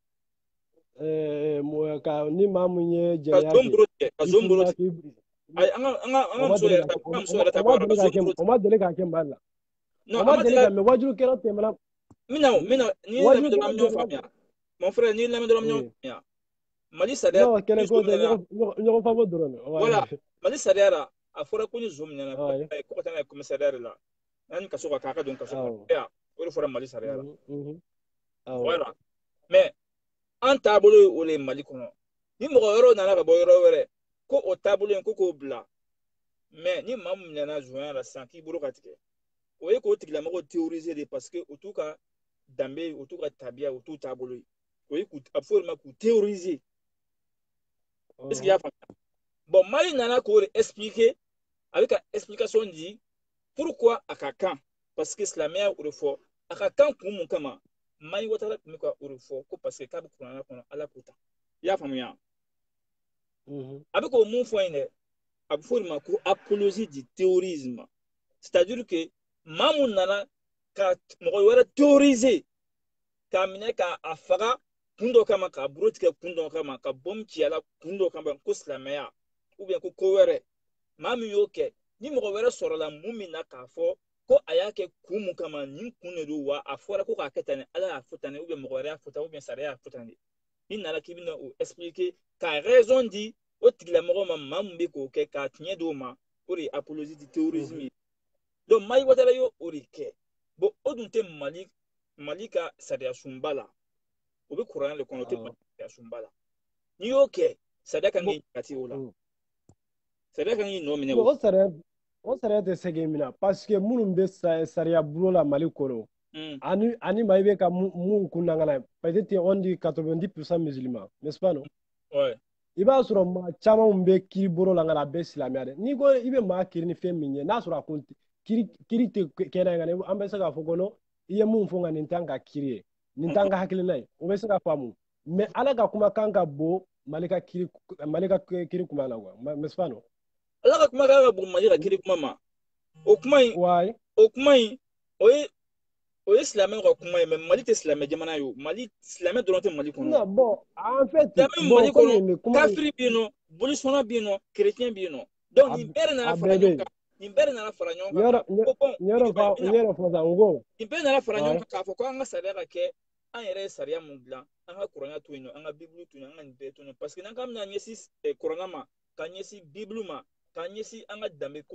ye ni maa mun ye jɛnɛya kɛ ka zon bolo tigɛ ayi an ka muso yɛrɛ ta bɔ ka zon bolo tigɛ o ma deli k'a kɛ Mali la non o ma deli ka mɛ wajulukɛlaw tɛmɛna ni ye lamɛn dɔrɔn ɲɔgɔn faamuya mon frère ni ye lamɛn dɔrɔn ɲɔgɔn faamuya Mali sariya non kɛlɛ ko tɛ ɲɔgɔn faamu dɔrɔn voilà Mali sariya la a fɔra ko ni zon minɛna ko ka taa n'a ye commissariat de la yanni kaso ka k'a ka don kaso kɔnɔ o de fɔra Mali sariya la voilà mais an taabolo ye o de ye Mali kɔnɔ ni mɔgɔ wɛrɛw nana ka bɔ yɔrɔ wɛrɛ ko o taabolo in ko k'o bila mais ni maa min minɛna zonya la sisan k'i bolo ka tigɛ o ye k'o tigilamɔgɔ théoriser de parce que o t'u ka danbe o t'u ka tabiya o t'u taabolo ye o ye a bɛ fɔ o de ma k'u théoriser est ce que i y'a faamuya bon Mali nana k'o de expliquer a bɛ ka explication di pourquoi a ka kan parce que silamɛya o de fɔ a ka kan kun mun kama Maï Watara tun bɛ ka o de fɔ ko parce que k'a bɛ kuranɛ kɔnɔ ala k'o ta i y'a faamuya a bɛ k'o mun fɔ yen dɛ a bɛ fɔ o de ma ko apologie du terrorisme c'est à dire que maa mun nana ka mɔgɔ wɛrɛ théoriser k'a minɛ k'a faga kun dɔ kama k'a bolo tigɛ kun dɔ kama ka bɔmu ci a la kun dɔ kama ko silamɛya ou bien ko wɛrɛ maa min y'o kɛ ni mɔgɔ wɛrɛ sɔrɔla mun min na k'a fɔ ko a y'a kɛ kun mun kama nin kun de don wa a fɔra ko k'a kɛ tan ni ala y'a fɔ tan ni ou bien mɔgɔ wɛrɛ y'a fɔ tan ou bien sariya y'a fɔ tan de i nana k'i bɛna o expliquer ka raison di o tigilamɔgɔ ma maa min bɛ k'o kɛ k'a tiɲɛ d'o ma o de ye apologie du terrorisme ye donc Maï Watara y'o de kɛ bon o dun tɛ Mali Mali ka sariya sunba la o bɛ kuranɛ de kɔnɔ o tɛ Mali sariya sunba la n'i y'o kɛ sariya kan k'i jate o la sariya kan k'i nɔ minɛ o o sariya tɛ se k'i minɛ parce que minnu bɛ sariya bolo la Mali kɔnɔ ani maa i bɛ ka mun kun dangana peut-être on dit 90% musulmans n'est-ce pas non i b'a sɔrɔ maa caman bɛ kiiri bolo la nka a bɛɛ silamɛya de n'i ko i bɛ maa kiiri ni fɛn min ye n'a sɔrɔ a kun kiiri tɛ kɛnɛ kan an bɛ se k'a fɔ ko non i ye mun fɔ nka nin t'an ka kiiri ye nin t'an ka hakilina ye o bɛ se ka faamu mais ala ka kumakan ka bon Mali ka kiiri kuma na quoi n'est-ce pas non ala ka kumakan ka bon Mali ka kiiri kuma ma o kuma in o ye silamɛw ka kuma ye mais Mali tɛ silamɛ jamana ye o Mali silamɛ dɔrɔn tɛ Mali kɔnɔ non bon en fait silamɛ Mali kɔnɔ kafiri bɛ yen nɔ bolisɔnna bɛ yen nɔ chrétien bɛ yen nɔ donc nin bɛɛ de nana fara ɲɔgɔn kan nin bɛɛ de nana fara ɲɔgɔn kan k'a fɔ ko an ka sariya ka kɛ an yɛrɛ ye sariya mun dilan an ka kuranɛ to yen nɔ an ka bibulu to yen an ka nin bɛɛ to yen nɔ parce que n'an k'an bɛna ɲɛsin kuranɛ ma ka ɲɛsin bibulu ma ka ɲɛsin an ka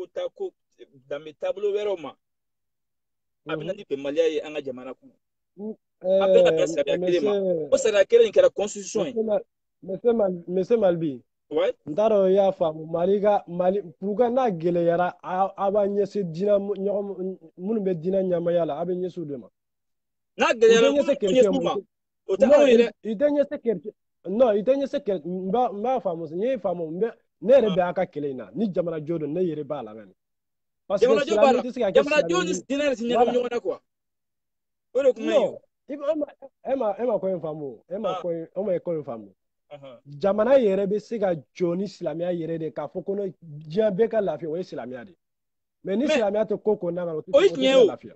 danbe taabolo wɛrɛw ma a bɛna ni bɛnbaliya ye an ka jamana kɔnɔ an bɛɛ ka bɛn sariya kelen ma o sariya kelen in kɛra constitution ye monsieur Malbi n t'a dɔn i y'a faamu Mali pourquoi n'a gɛlɛyara a b'a ɲɛsin diinɛ minnu bɛ diinɛ ɲamaya la a bɛ ɲɛsin o de ma n'a gɛlɛyara minnu bɛ ɲɛsin o ma o tɛ anw ye dɛ i tɛ ɲɛsin chrétien non i tɛ ɲɛsin chrétien n b'a faamu n ye faamu ne yɛrɛ bɛ a ka kɛlɛ in na ni jamanajo don ne yɛrɛ b'a la mɛn parce que jamanajo tɛ se ka kɛ jamanajo ni diinɛ yɛrɛ tɛ ɲagami ɲɔgɔn na quoi o de kuma ye e ma ko in faamu e ma ko in faamu jamana yɛrɛ bɛ se ka jɔ ni silamɛya yɛrɛ de k'a fɔ ko diɲɛ bɛɛ ka lafiya o ye silamɛya de mais ni silamɛya tɛ ko n'a o tɛ se ka lafiya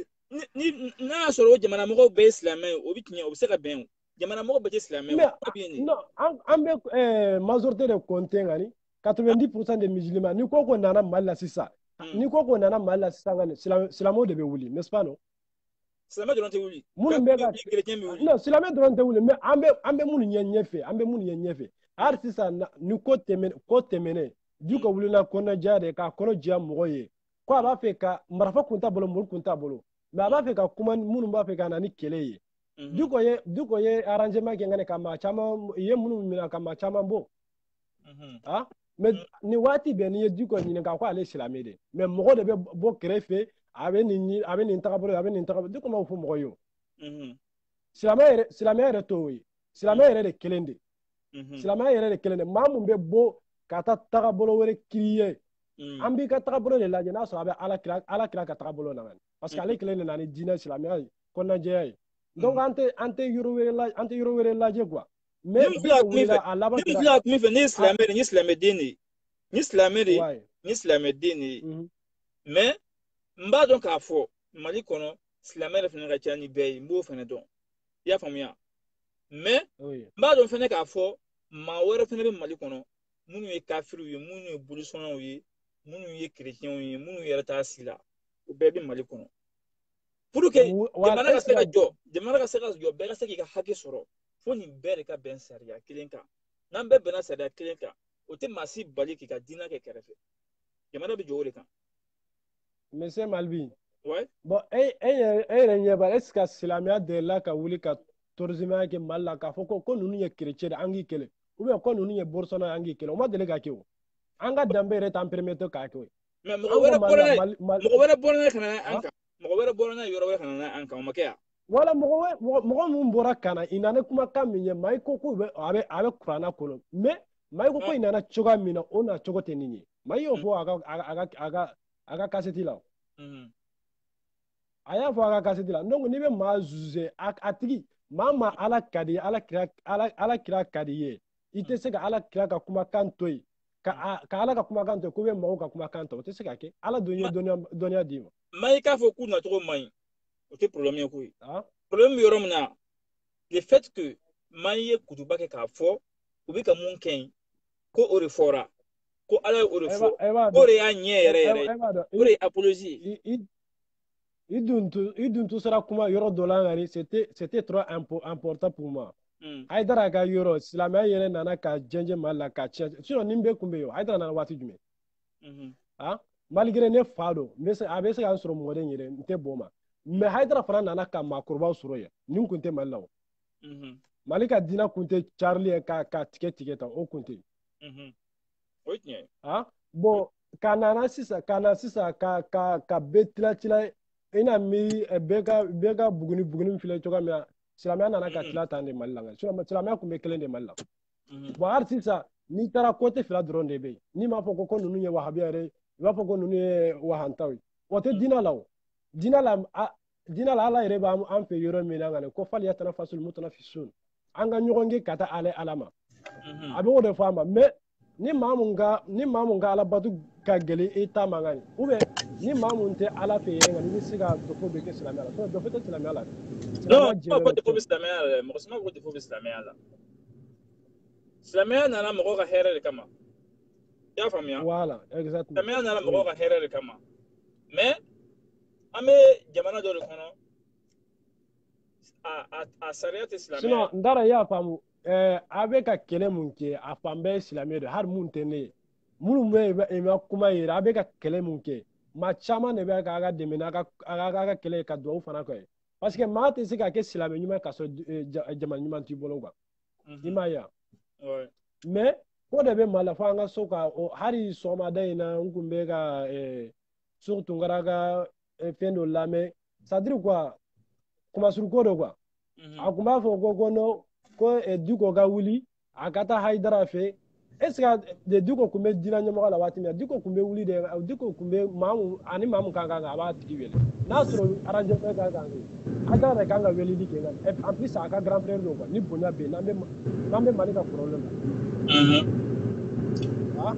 n'a y'a sɔrɔ o jamana mɔgɔw bɛɛ ye silamɛ ye o bɛ tiɲɛ o bɛ se ka bɛn o jamana mɔgɔw bɛɛ tɛ silamɛ ye non an bɛ majorité de compter nga ni 90% des musulmans ni ko nana Mali la sisan ni ko nana Mali la sisan silamɛw de bɛ wuli n'est-ce pas non silamɛ dɔrɔn tɛ wuli non silamɛ dɔrɔn tɛ wuli mais an bɛ minnu ɲɛ ɲɛfɛ hali sisan ni ko tɛmɛnen du ka wulila kɔnɔjɛya de k'a kɔnɔ jɛya mɔgɔ ye ko a b'a fɛ ka marifa kun t'a bolo muru kun t'a bolo mais a b'a fɛ ka kuma minnu b'a fɛ ka na ni kɛlɛ ye du ko ye arrangement kɛ nga ka maa caman ye minnu minɛ ka maa caman bɔ mais ni waati bɛɛ n'i ye du ko ɲininka ko ale silamɛ de mais mɔgɔ de bɛ bɔ kɛrɛfɛ a bɛ nin tagabolo a bɛ nin tagabolo du ko m'o fɔ mɔgɔ ye o silamɛya yɛrɛ t'o ye silamɛya yɛrɛ de kelen de silamɛya yɛrɛ de kelen de maa mun bɛ bɔ ka taa tagabolo wɛrɛ kiri ye an b'i ka tagabolo de lajɛ n'a sɔrɔ a bɛ ala kira ka tagabolo na parce que ale kelen de nana ni diinɛ silamɛya ye kɔnɔjɛya ye donc an tɛ yɔrɔ wɛrɛ lajɛ quoi mais a laban kɛra min fɛ ne ye silamɛ de ye silamɛden de ye ni silamɛden de ye mais n b'a dɔn k'a fɔ Mali kɔnɔ silamɛ yɛrɛ fana ka ca ni bɛɛ ye n b'o fana dɔn i y'a faamuya mais n b'a dɔn fana k'a fɔ maa wɛrɛ fana bɛ Mali kɔnɔ minnu ye kafiriw ye minnu ye bolisɔnnaw ye minnu ye chrétiens ye minnu yɛrɛ t'a si la o bɛɛ bɛ Mali kɔnɔ pour que jamana ka se ka jɔ bɛɛ ka se k'i ka hakɛ sɔrɔ fo nin bɛɛ de ka bɛn sariya kelen kan n'an bɛɛ bɛnna sariya kelen kan o tɛ maa si bali k'i ka diinɛ kɛ kɛrɛfɛ jamana bɛ jɔ o de kan. Monsieur Malbi bon e yɛrɛ ɲɛ b'a est-ce que silamɛya delila ka wuli ka tɔrɔsimeya kɛ Mali la k'a fɔ ko ninnu ye chrétien an k'i kɛlɛ ou bien ko ninnu ye bolisɔnnaw an k'i kɛlɛ o ma deli ka kɛ o an ka danbe yɛrɛ t'an permettre k'a kɛ o mais mɔgɔ wɛrɛ bɔra n'a ka na an kan mɔgɔ wɛrɛ bɔra n'a yɔrɔ wɛrɛ ka na an kan o ma kɛ yan wala mɔgɔ min bɔra ka na i nana kumakan min ye maa i ko a bɛ kuranna kɔnɔ mais maa i ko i nana cogoya min na o na cogo tɛ nin ye maa i y'o fɔ a ka kasɛti la a y'a fɔ a ka kasɛti la donc n'i bɛ maa juger a tigi maa ala ka di ye ala kira ka di ye i tɛ se ka ala kira ka kumakan to yen ka ala ka kumakan to yen ko bɛ maaw ka kumakan to o tɛ se ka kɛ ala dun ye dɔnniya d'i ma. maa i k'a fɔ k'u nacogo man ɲi o tɛ problème ye koyi problème bɛ yɔrɔ min na le fait que maa i ye kutuba kɛ k'a fɔ u bɛ ka mun kɛ yen ko o de fɔra ko ala ye o de fɔ o de y'a ɲɛ yɛrɛ yɛrɛ o de ye apologie ye. I dun tu sera kuma yɔrɔ dɔ la ngari c'était trop important pour moi. Haidara ka yɔrɔ silamɛya yɛrɛ nana ka jɛnjɛ Mali la ka tiɲɛ sinon nin bɛɛ kun bɛ yen Haidara nana waati jumɛn malgré ne fa don a bɛ se ka sɔrɔ mɔden yɛrɛ n tɛ bɔ ma mais Haïdara fana nana ka maakɔrɔbaw sɔrɔ yan nin kun tɛ Mali la o Mali ka diinɛ kun tɛ Charlie ye ka tigɛ tan o kun tɛ o ye tiɲɛ ye bon ka na sisan ka bɛɛ tila i n'a miiri bɛɛ ka buguni filɛ cogoya min na silamɛya nana ka tila tan de Mali la silamɛya kun bɛ kelen de Mali la bon hali sisan n'i taara côté fila dɔrɔn de bɛ yen n'i m'a fɔ ko ninnu ye wahabiya yɛrɛ i b'a fɔ ko ninnu ye wahantaw ye o tɛ diinɛ la o diinɛ la Ala yɛrɛ b'an fɛ yɔrɔ min na ko fal yatanafasul mutanafisun an ka ɲɔgɔn gɛn ka taa Ala ma a bɛ o de fɔ a ma mais ni maa mun ka Alabato ka gɛlɛn i ta man kan ou bien ni maa mun tɛ Ala fɛ yen nka n'i bɛ se ka dɔfɔ bɛ kɛ silamɛya la dɔfɔ tɛ silamɛya la non ko dɔfɔ bɛ silamɛya la dɛ mɔgɔ si ma ko dɔfɔ bɛ silamɛya la silamɛya nana mɔgɔw ka hɛrɛ de kama i y'a faamuya voilà exactement silamɛya nana mɔgɔw ka hɛrɛ de kama mais an bɛ jamana dɔ de kɔnɔ a sariya tɛ silamɛya sinon n t'a dɔn i y'a faamu a bɛ ka kɛlɛ mun kɛ a fan bɛɛ ye silamɛ de hali mun tɛ ne ye minnu bɛ i ma kuma yira a bɛ ka kɛlɛ mun kɛ maa caman de bɛ k'a ka dɛmɛ n'a ka kɛlɛ ka dugawu fana kɛ parce que maa tɛ se ka kɛ silamɛ ɲuman ka sɔrɔ jamana ɲuman t'i bolo quoi i m'a ye wa mais ko de bɛ Mali la fo an ka so ka hali sɔgɔmada in na n kun bɛ ka Sugu Tunkara ka fɛn dɔ lamɛn c'est à dire quoi kumasuru ko do quoi a kun b'a fɔ ko non ko Diko ka wuli a ka taa Haidara fɛ est ce que Diko kun bɛ diinɛ ɲɛmɔgɔ la waati min na Diko kun bɛ wuli de Diko kun bɛ ani maa mun kan a b'a tigi wele n'a sɔrɔ arrangement kan ka kɛ Haidara de kan ka weleli kɛ en plus a ka grand frère do quoi ni bonya bɛ yen n'an bɛ Mali ka problème la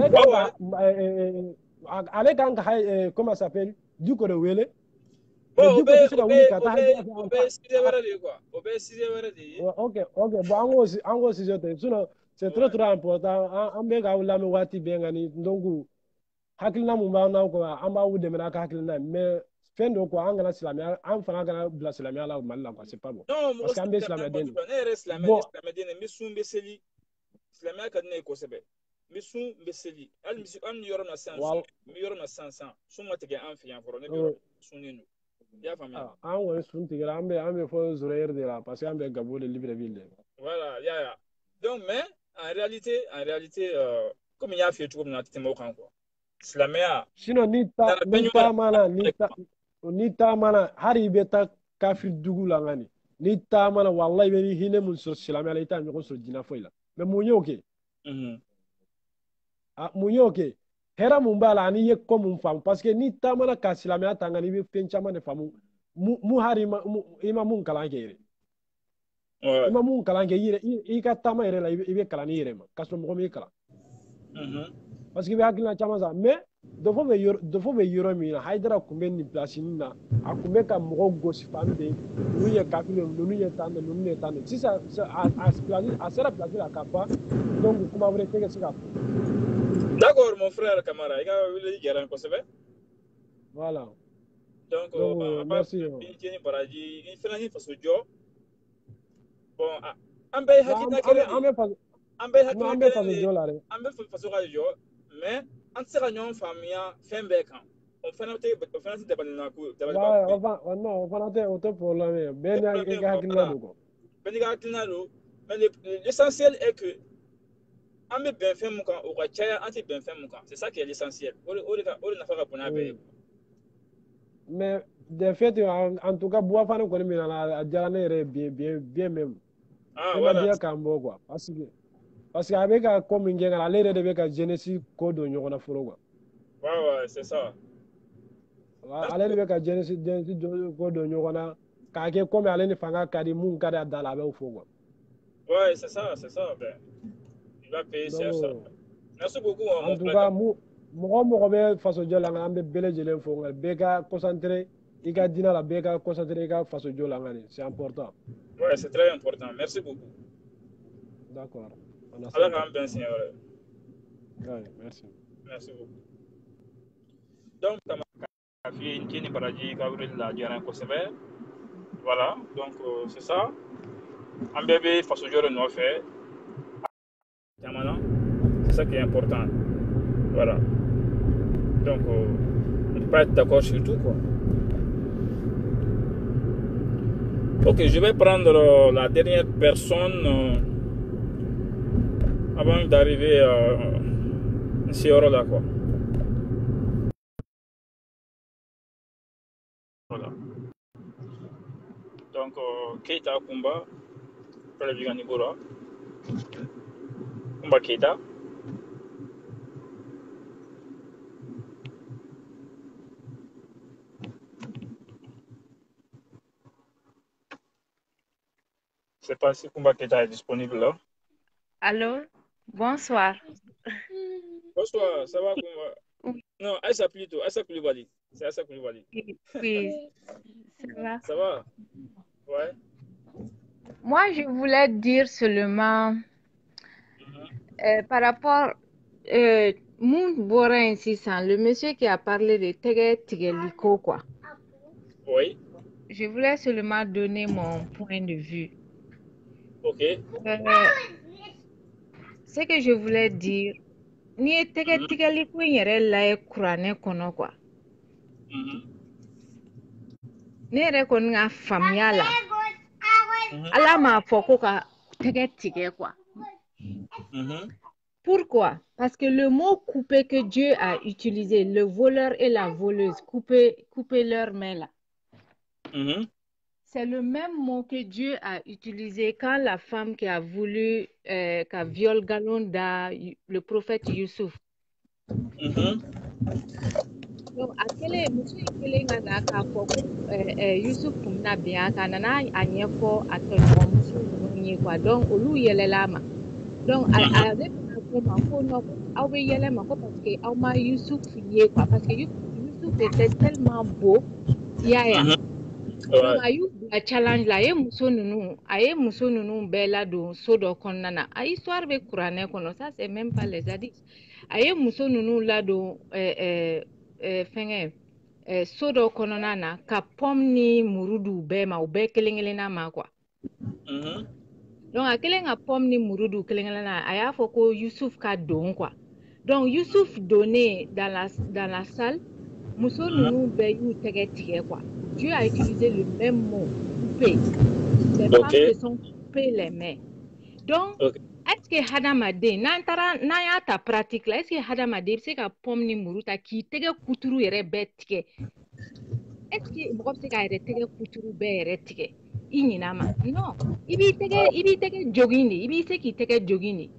ale kan ka comment ça s'appelle Diko de wele o bɛ sujet wɛrɛ de ye quoi o bɛ sujet wɛrɛ de ye ok bon an k'o sujet tɛ sinon c'est très important an bɛ k'aw lamɛn waati bɛɛ nka ni donc hakilina mun b'an na quoi an b'aw dɛmɛ n'a ka hakilina ye mais fɛn dɔ quoi an fana kana bila silamɛya la Mali la quoi c'est pas bon parce que an bɛ silamɛden de ne yɛrɛ silamɛden de n bɛ sun n bɛ seli silamɛya ka di ne ye kosɛbɛ n bɛ sun n bɛ seli hali ni yɔrɔ na sisan n bɛ yɔrɔ na sisan sun ma tigɛ an fɛ yan fɔlɔ ne bɛ yɔrɔ sunnen don i y'a faamuya an kɔni sun tigɛra an bɛ fɔ Zoroyɛr de la parce que an bɛ Gabo de Libreville de voilà ya donc mais en réalité comme n y'a f'i ye cogo min na a tɛ tɛmɛ o kan quoi silamɛya sinon ni taamana hali i bɛ taa kafiri dugu la nka ni taamana walahi i bɛ hinɛ mun sɔrɔ silamɛya la i t'a ɲɔgɔn sɔrɔ diinɛ foyi la mais mun y'o kɛ mun y'o kɛ hɛrɛ mun b'a la ani i ye ko mun faamu parce que ni taamana ka silamɛya ta nka i bɛ fɛn caman de faamu mun hali i ma mun kalan kɛ yɛrɛ i ma mun kalan kɛ i ka taama yɛrɛ la i bɛ kalan n'i yɛrɛ ma k'a sɔrɔ mɔgɔ m'i kalan parce que i bɛ hakilina caman san mais dɔfɔ bɛ yɔrɔ min na Haidara kun bɛ nin place nin na a kun bɛ ka mɔgɔw gosi fan bɛɛ ninnu ye kafiri ye ninnu ye tan de ninnu ye tan de sisan a sera place la ka ban donc kuma wɛrɛ tɛ se ka fɔ. D'accord mon frère Kamara i ka wele diyara n kosɛbɛ. Voilà. donc merci i ni baraji i fana ni faso jɔ bon an bɛɛ ye hakilina kelen de ye an bɛɛ fɛ faso ka jɔ mais an tɛ se ka ɲɔgɔn faamuya fɛn bɛɛ kan o fana tɛ dabalina ko non o fana tɛ o tɛ problème ye bɛɛ n'i ka hakilina don quoi bɛɛ n'i ka hakilina don mais l'essentiel est que an bɛ bɛn fɛn mun kan o ka caya an tɛ bɛn fɛn mun kan c'est ça qui est l'essentiel o de nafa ka bon n'a bɛɛ ye mais de fait en tout cas Buwa fana kɔni min na a diyara ne yɛrɛ ye bien même ne ma diya k'an bɔ quoi parce que a bɛ ka ko min kɛ nka ale yɛrɛ de bɛ ka jeunesse ko don ɲɔgɔn na fɔlɔ quoi ouais c'est ça ale de bɛ ka jeunesse ko don ɲɔgɔn na k'a kɛ komi ale ni fanga ka di mun ka di a da la a b'o fɔ quoi ouais c'est ça ben il va payer cher ça merci beaucoup en tout cas mɔgɔ bɛ faso jɔ la nka an bɛ bɛɛ lajɛlen fo nka bɛɛ ka concentré i ka diinɛ la bɛɛ ka concentré i ka faso jɔ la nka c'est important ouais c'est très important merci beaucoup d'accord ala k'an bɛn siɲɛ wɛrɛ ouais merci beaucoup donc k'a f'i ye n tɛ ni baraji ka wele la diyara n kosɛbɛ voilà donc c'est ça an bɛɛ bɛ faso jɔ de nɔfɛ caman na c'est ça qui est important voilà donc on ne peut pas être d'accord sur tout quoi Ok, je vais prendre la dernière personne avant d'arriver ici au là, quoi. Voilà. Donc, Keita Kumba, Peleviga Nibura. Kumba Keita. Je ne sais pas si Kumba Keita est disponible là. Allô, bonsoir. Bonsoir, ça va Kumba? Oui, Non, Aïssa plutôt, Aïssa Koulibaly. C'est Aïssa Koulibaly. oui, ça va. Ça va? Ouais. Moi, je voulais dire seulement par rapport Moun Bora insistant, le monsieur qui a parlé de Tege Tigeliko, quoi. Oui. Je voulais seulement donner mon point de vue. Ok. Euh, ce que je voulais dire, ni Tege Tigeliko yere la kurane kono, quoi. Ne yɛrɛ kɔni ka faamuya la ala m'a fɔ ko ka tɛgɛ tigɛ quoi. Pourquoi? Parce que le mot couper que Dieu a utilisé, le voleur et la voleuse, couper leurs mains là. C'est le même mot que Dieu a utilisé quand la femme qui a voulu qu'a violé Galonda, le prophète Youssouf. Donc, à quel est monsieur kelen ka na k'a fɔ ko Youssouf kun bɛna bin a kan a nana a ɲɛfɔ a tɔɲɔgɔnmuso ninnu ye quoi. Donc olu yɛlɛla a ma. Donc ale fana ko ma ko non aw bɛ yɛlɛ ma ko parce que aw ma Youssouf ye quoi. Parce que Youssouf était tellement beau. Yaya. Donc a y'u bila challenge la a ye muso ninnu bɛɛ ladon so dɔ kɔnɔna na. A histoire bɛ kuranɛ kɔnɔ ça c'est même pas les hadiths. A ye muso ninnu ladon fɛngɛ so dɔ kɔnɔna na ka pomme ni muru di u bɛɛ ma u bɛɛ kelen-kelenna ma quoi. Donc a kɛlen ka pomme ni muru di u kelen-kelenna a y'a fɔ ko Youssouf ka don quoi. Donc Youssouf donnen dans la salle muso ninnu bɛɛ y'u tɛgɛ tigɛ quoi. Dieu a utilisé le même mot couper. Les femmes se sont coupées les mains. Donc est-ce que hadamaden n'an y'a ta pratique la est-ce que hadamaden bɛ se ka pomme ni muru ta k'i tɛgɛ kuturu yɛrɛ bɛɛ tigɛ est-ce que mɔgɔ bɛ se k'a yɛrɛ tɛgɛ kuturu bɛɛ yɛrɛ tigɛ i ɲin'a ma non i b'i tɛgɛ jogin de i b'i se k'i tɛgɛ jogin de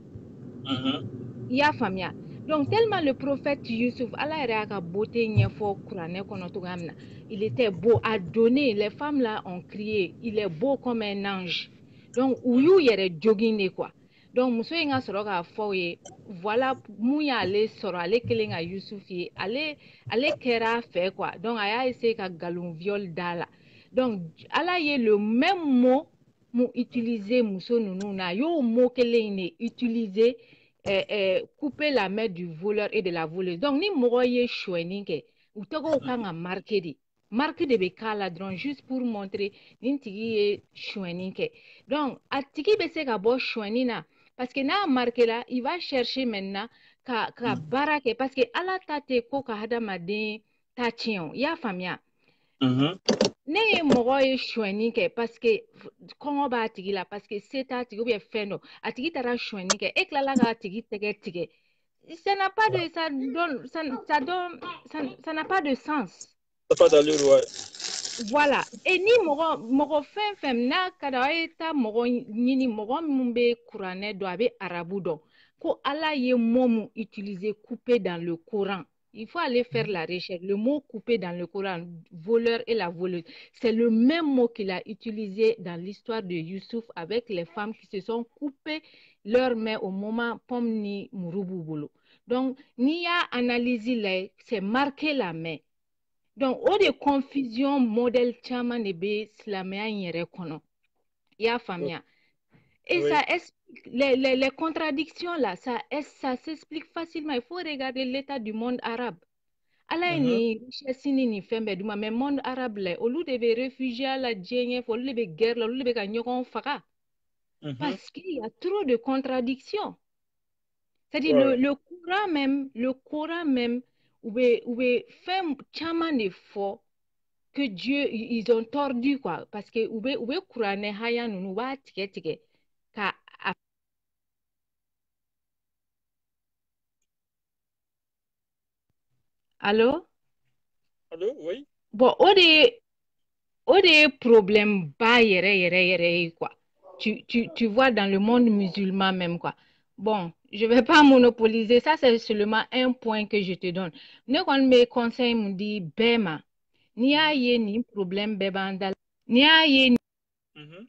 i y'a faamuya donc tellement le prophète Youssouf ala yɛrɛ y'a ka beauté ɲɛfɔ kuranɛ kɔnɔ cogoya min na il était beau à donner les femmes là ont crié il est beau comme un ange donc u y'u yɛrɛ jogin de quoi. Donc muso in ka sɔrɔ k'a fɔ u ye voilà mun y'ale sɔrɔ ale kelen ka Youssouf ye ale kɛra a fɛ quoi. Donc a y'a essayé ka galon viol da la. Donc ala ye le même mot mun utiliser muso ninnu na a y'o mot kelen in de utiliser couper la main du voleur et de la voleuse. Donc ni mɔgɔ ye suɲɛni kɛ u tɛgɛw kan ka marquer de. Marque de bɛ k'a la dɔrɔn juste pour montrer nin tigi ye suɲɛni kɛ. Donc a tigi bɛ se ka bɔ suɲɛni na. Parce que n'a marqué là, il va chercher maintenant ka baara kɛ parce que ala ta tɛ ko ka hadamaden ta tiɲɛ o i y'a faamuya. Ne ye mɔgɔ ye suɲɛni kɛ parce que kɔngɔ b'a tigi la parce que se t'a tigi ou bien fɛn dɔ a tigi taara suɲɛni kɛ e tilala k'a tigi tɛgɛ tigɛ ça n'a pas de ça n'a pas de sens. Pas d'allure, ouais. Voilà. Et ni mɔgɔ fɛn n'a ka d'a ye ta mɔgɔ ɲini mɔgɔ min bɛ kuranɛ dɔn a bɛ arabu dɔn ko ala ye mot mun utiliser couper dans le Coran. Il faut aller faire la recherche. Le mot couper dans le Coran, voleur et la voleuse, c'est le même mot qu'il a utilisé dans l'histoire de Youssouf avec les femmes qui se sont coupées leurs mains au moment pomme ni murubu bolo. Donc, n'i y'a analysé là, c'est marqué la main. Donc, au de confusion modèle caman de bɛ silamɛya in yɛrɛ kɔnɔ. I y'a faamuya. Et oui. Ça explique les contradictions là, ça s'explique facilement. Il faut regarder l'état du monde arabe. Ala ye ni richesse ni nin fɛn bɛɛ d'u ma mais monde arabe la olu de bɛ réfugié la diɲɛ ɲɛfɛ olu de bɛ guerre la olu de bɛ ka ɲɔgɔn faga. Parce qu'il y a trop de contradictions. C'est-à-dire le Coran même ou be fɛn caman de fɔ que Dieu, ils ont tordu, quoi. Parce que, ube kurane haya nunu wa tike, ka, allô? Allô, oui? Bon, o de problème ba yere, quoi. Tu vois dans le monde musulman même, quoi. Bon, je vais pas monopoliser, ça c'est seulement un point que je te donne. Ne kon me conseil me dit, bema, ni a ye ni problème bebandal, ni a ye Mhm.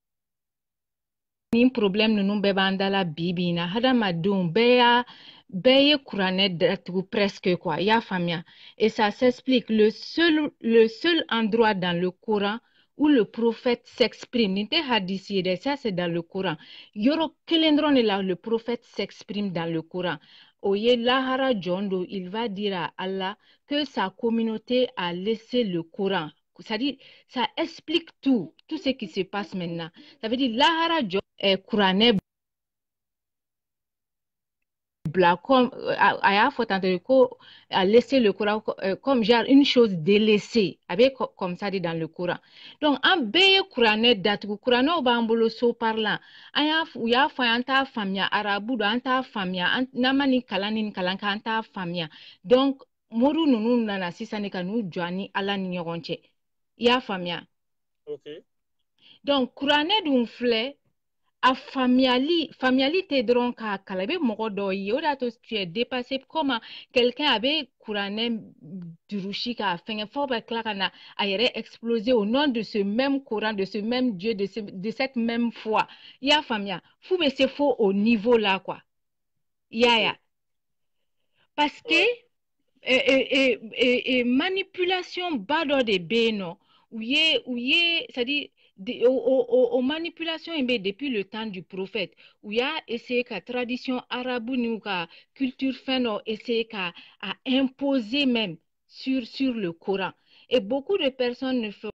ni problème ninnu bɛɛ b'an dala bi bi in na hadamadenw bɛɛ ye kuranɛ datugu presque quoi i y'a faamuya et ça s'explique le seul endroit dans le Coran où le prophète s'exprime nin tɛ hadisi ye dɛ ça c'est dans le Coran yɔrɔ kelen dɔrɔn de la le prophète s'exprime dans le Coran o ye lahara jɔn do il va dire à Allah que sa communauté a laissé le Coran. C'est-à-dire, ça explique tout ce qui se passe maintenant. Ça veut dire, lahara jɔn kuranɛ bila comme a y'a fɔ tantôt ko a laissé le Coran comme genre une chose délaissée a bɛ comme ça dit dans le Coran donc an bɛɛ ye kuranɛ datugu kuranɛw b'an bolo so parlant u y'a fɔ an t'a faamuya arabu don an t'a faamuya n'an ma nin kalan ni kalan kɛ an t'a faamuya donc mori ninnu nana sisan de ka n'u jɔ ni Ala ni ɲɔgɔn cɛ i y'a faamuya Ok. donc kuranɛ dun filɛ a faamuyali tɛ dɔrɔn k'a kalan i bɛ mɔgɔ dɔw ye o de y'a to tu es dépassé comment quelqu'un a bɛ kuranɛ durusi k'a fɛngɛ fo bɛ tila ka na a yɛrɛ exploser au nom de ce même Coran de ce même Dieu de cette même foi i y'a faamuya f'u bɛ se fo au niveau là quoi i y'a ye parce que manipulation ba dɔ de bɛ yen nɔ u ye c'est-à-dire o manipulation in bɛ depuis le temps du prophète u y'a essayé ka tradition arabe n'u ka culture fɛn dɔ essayé ka imposer même sur le Coran et beaucoup de personnes ne font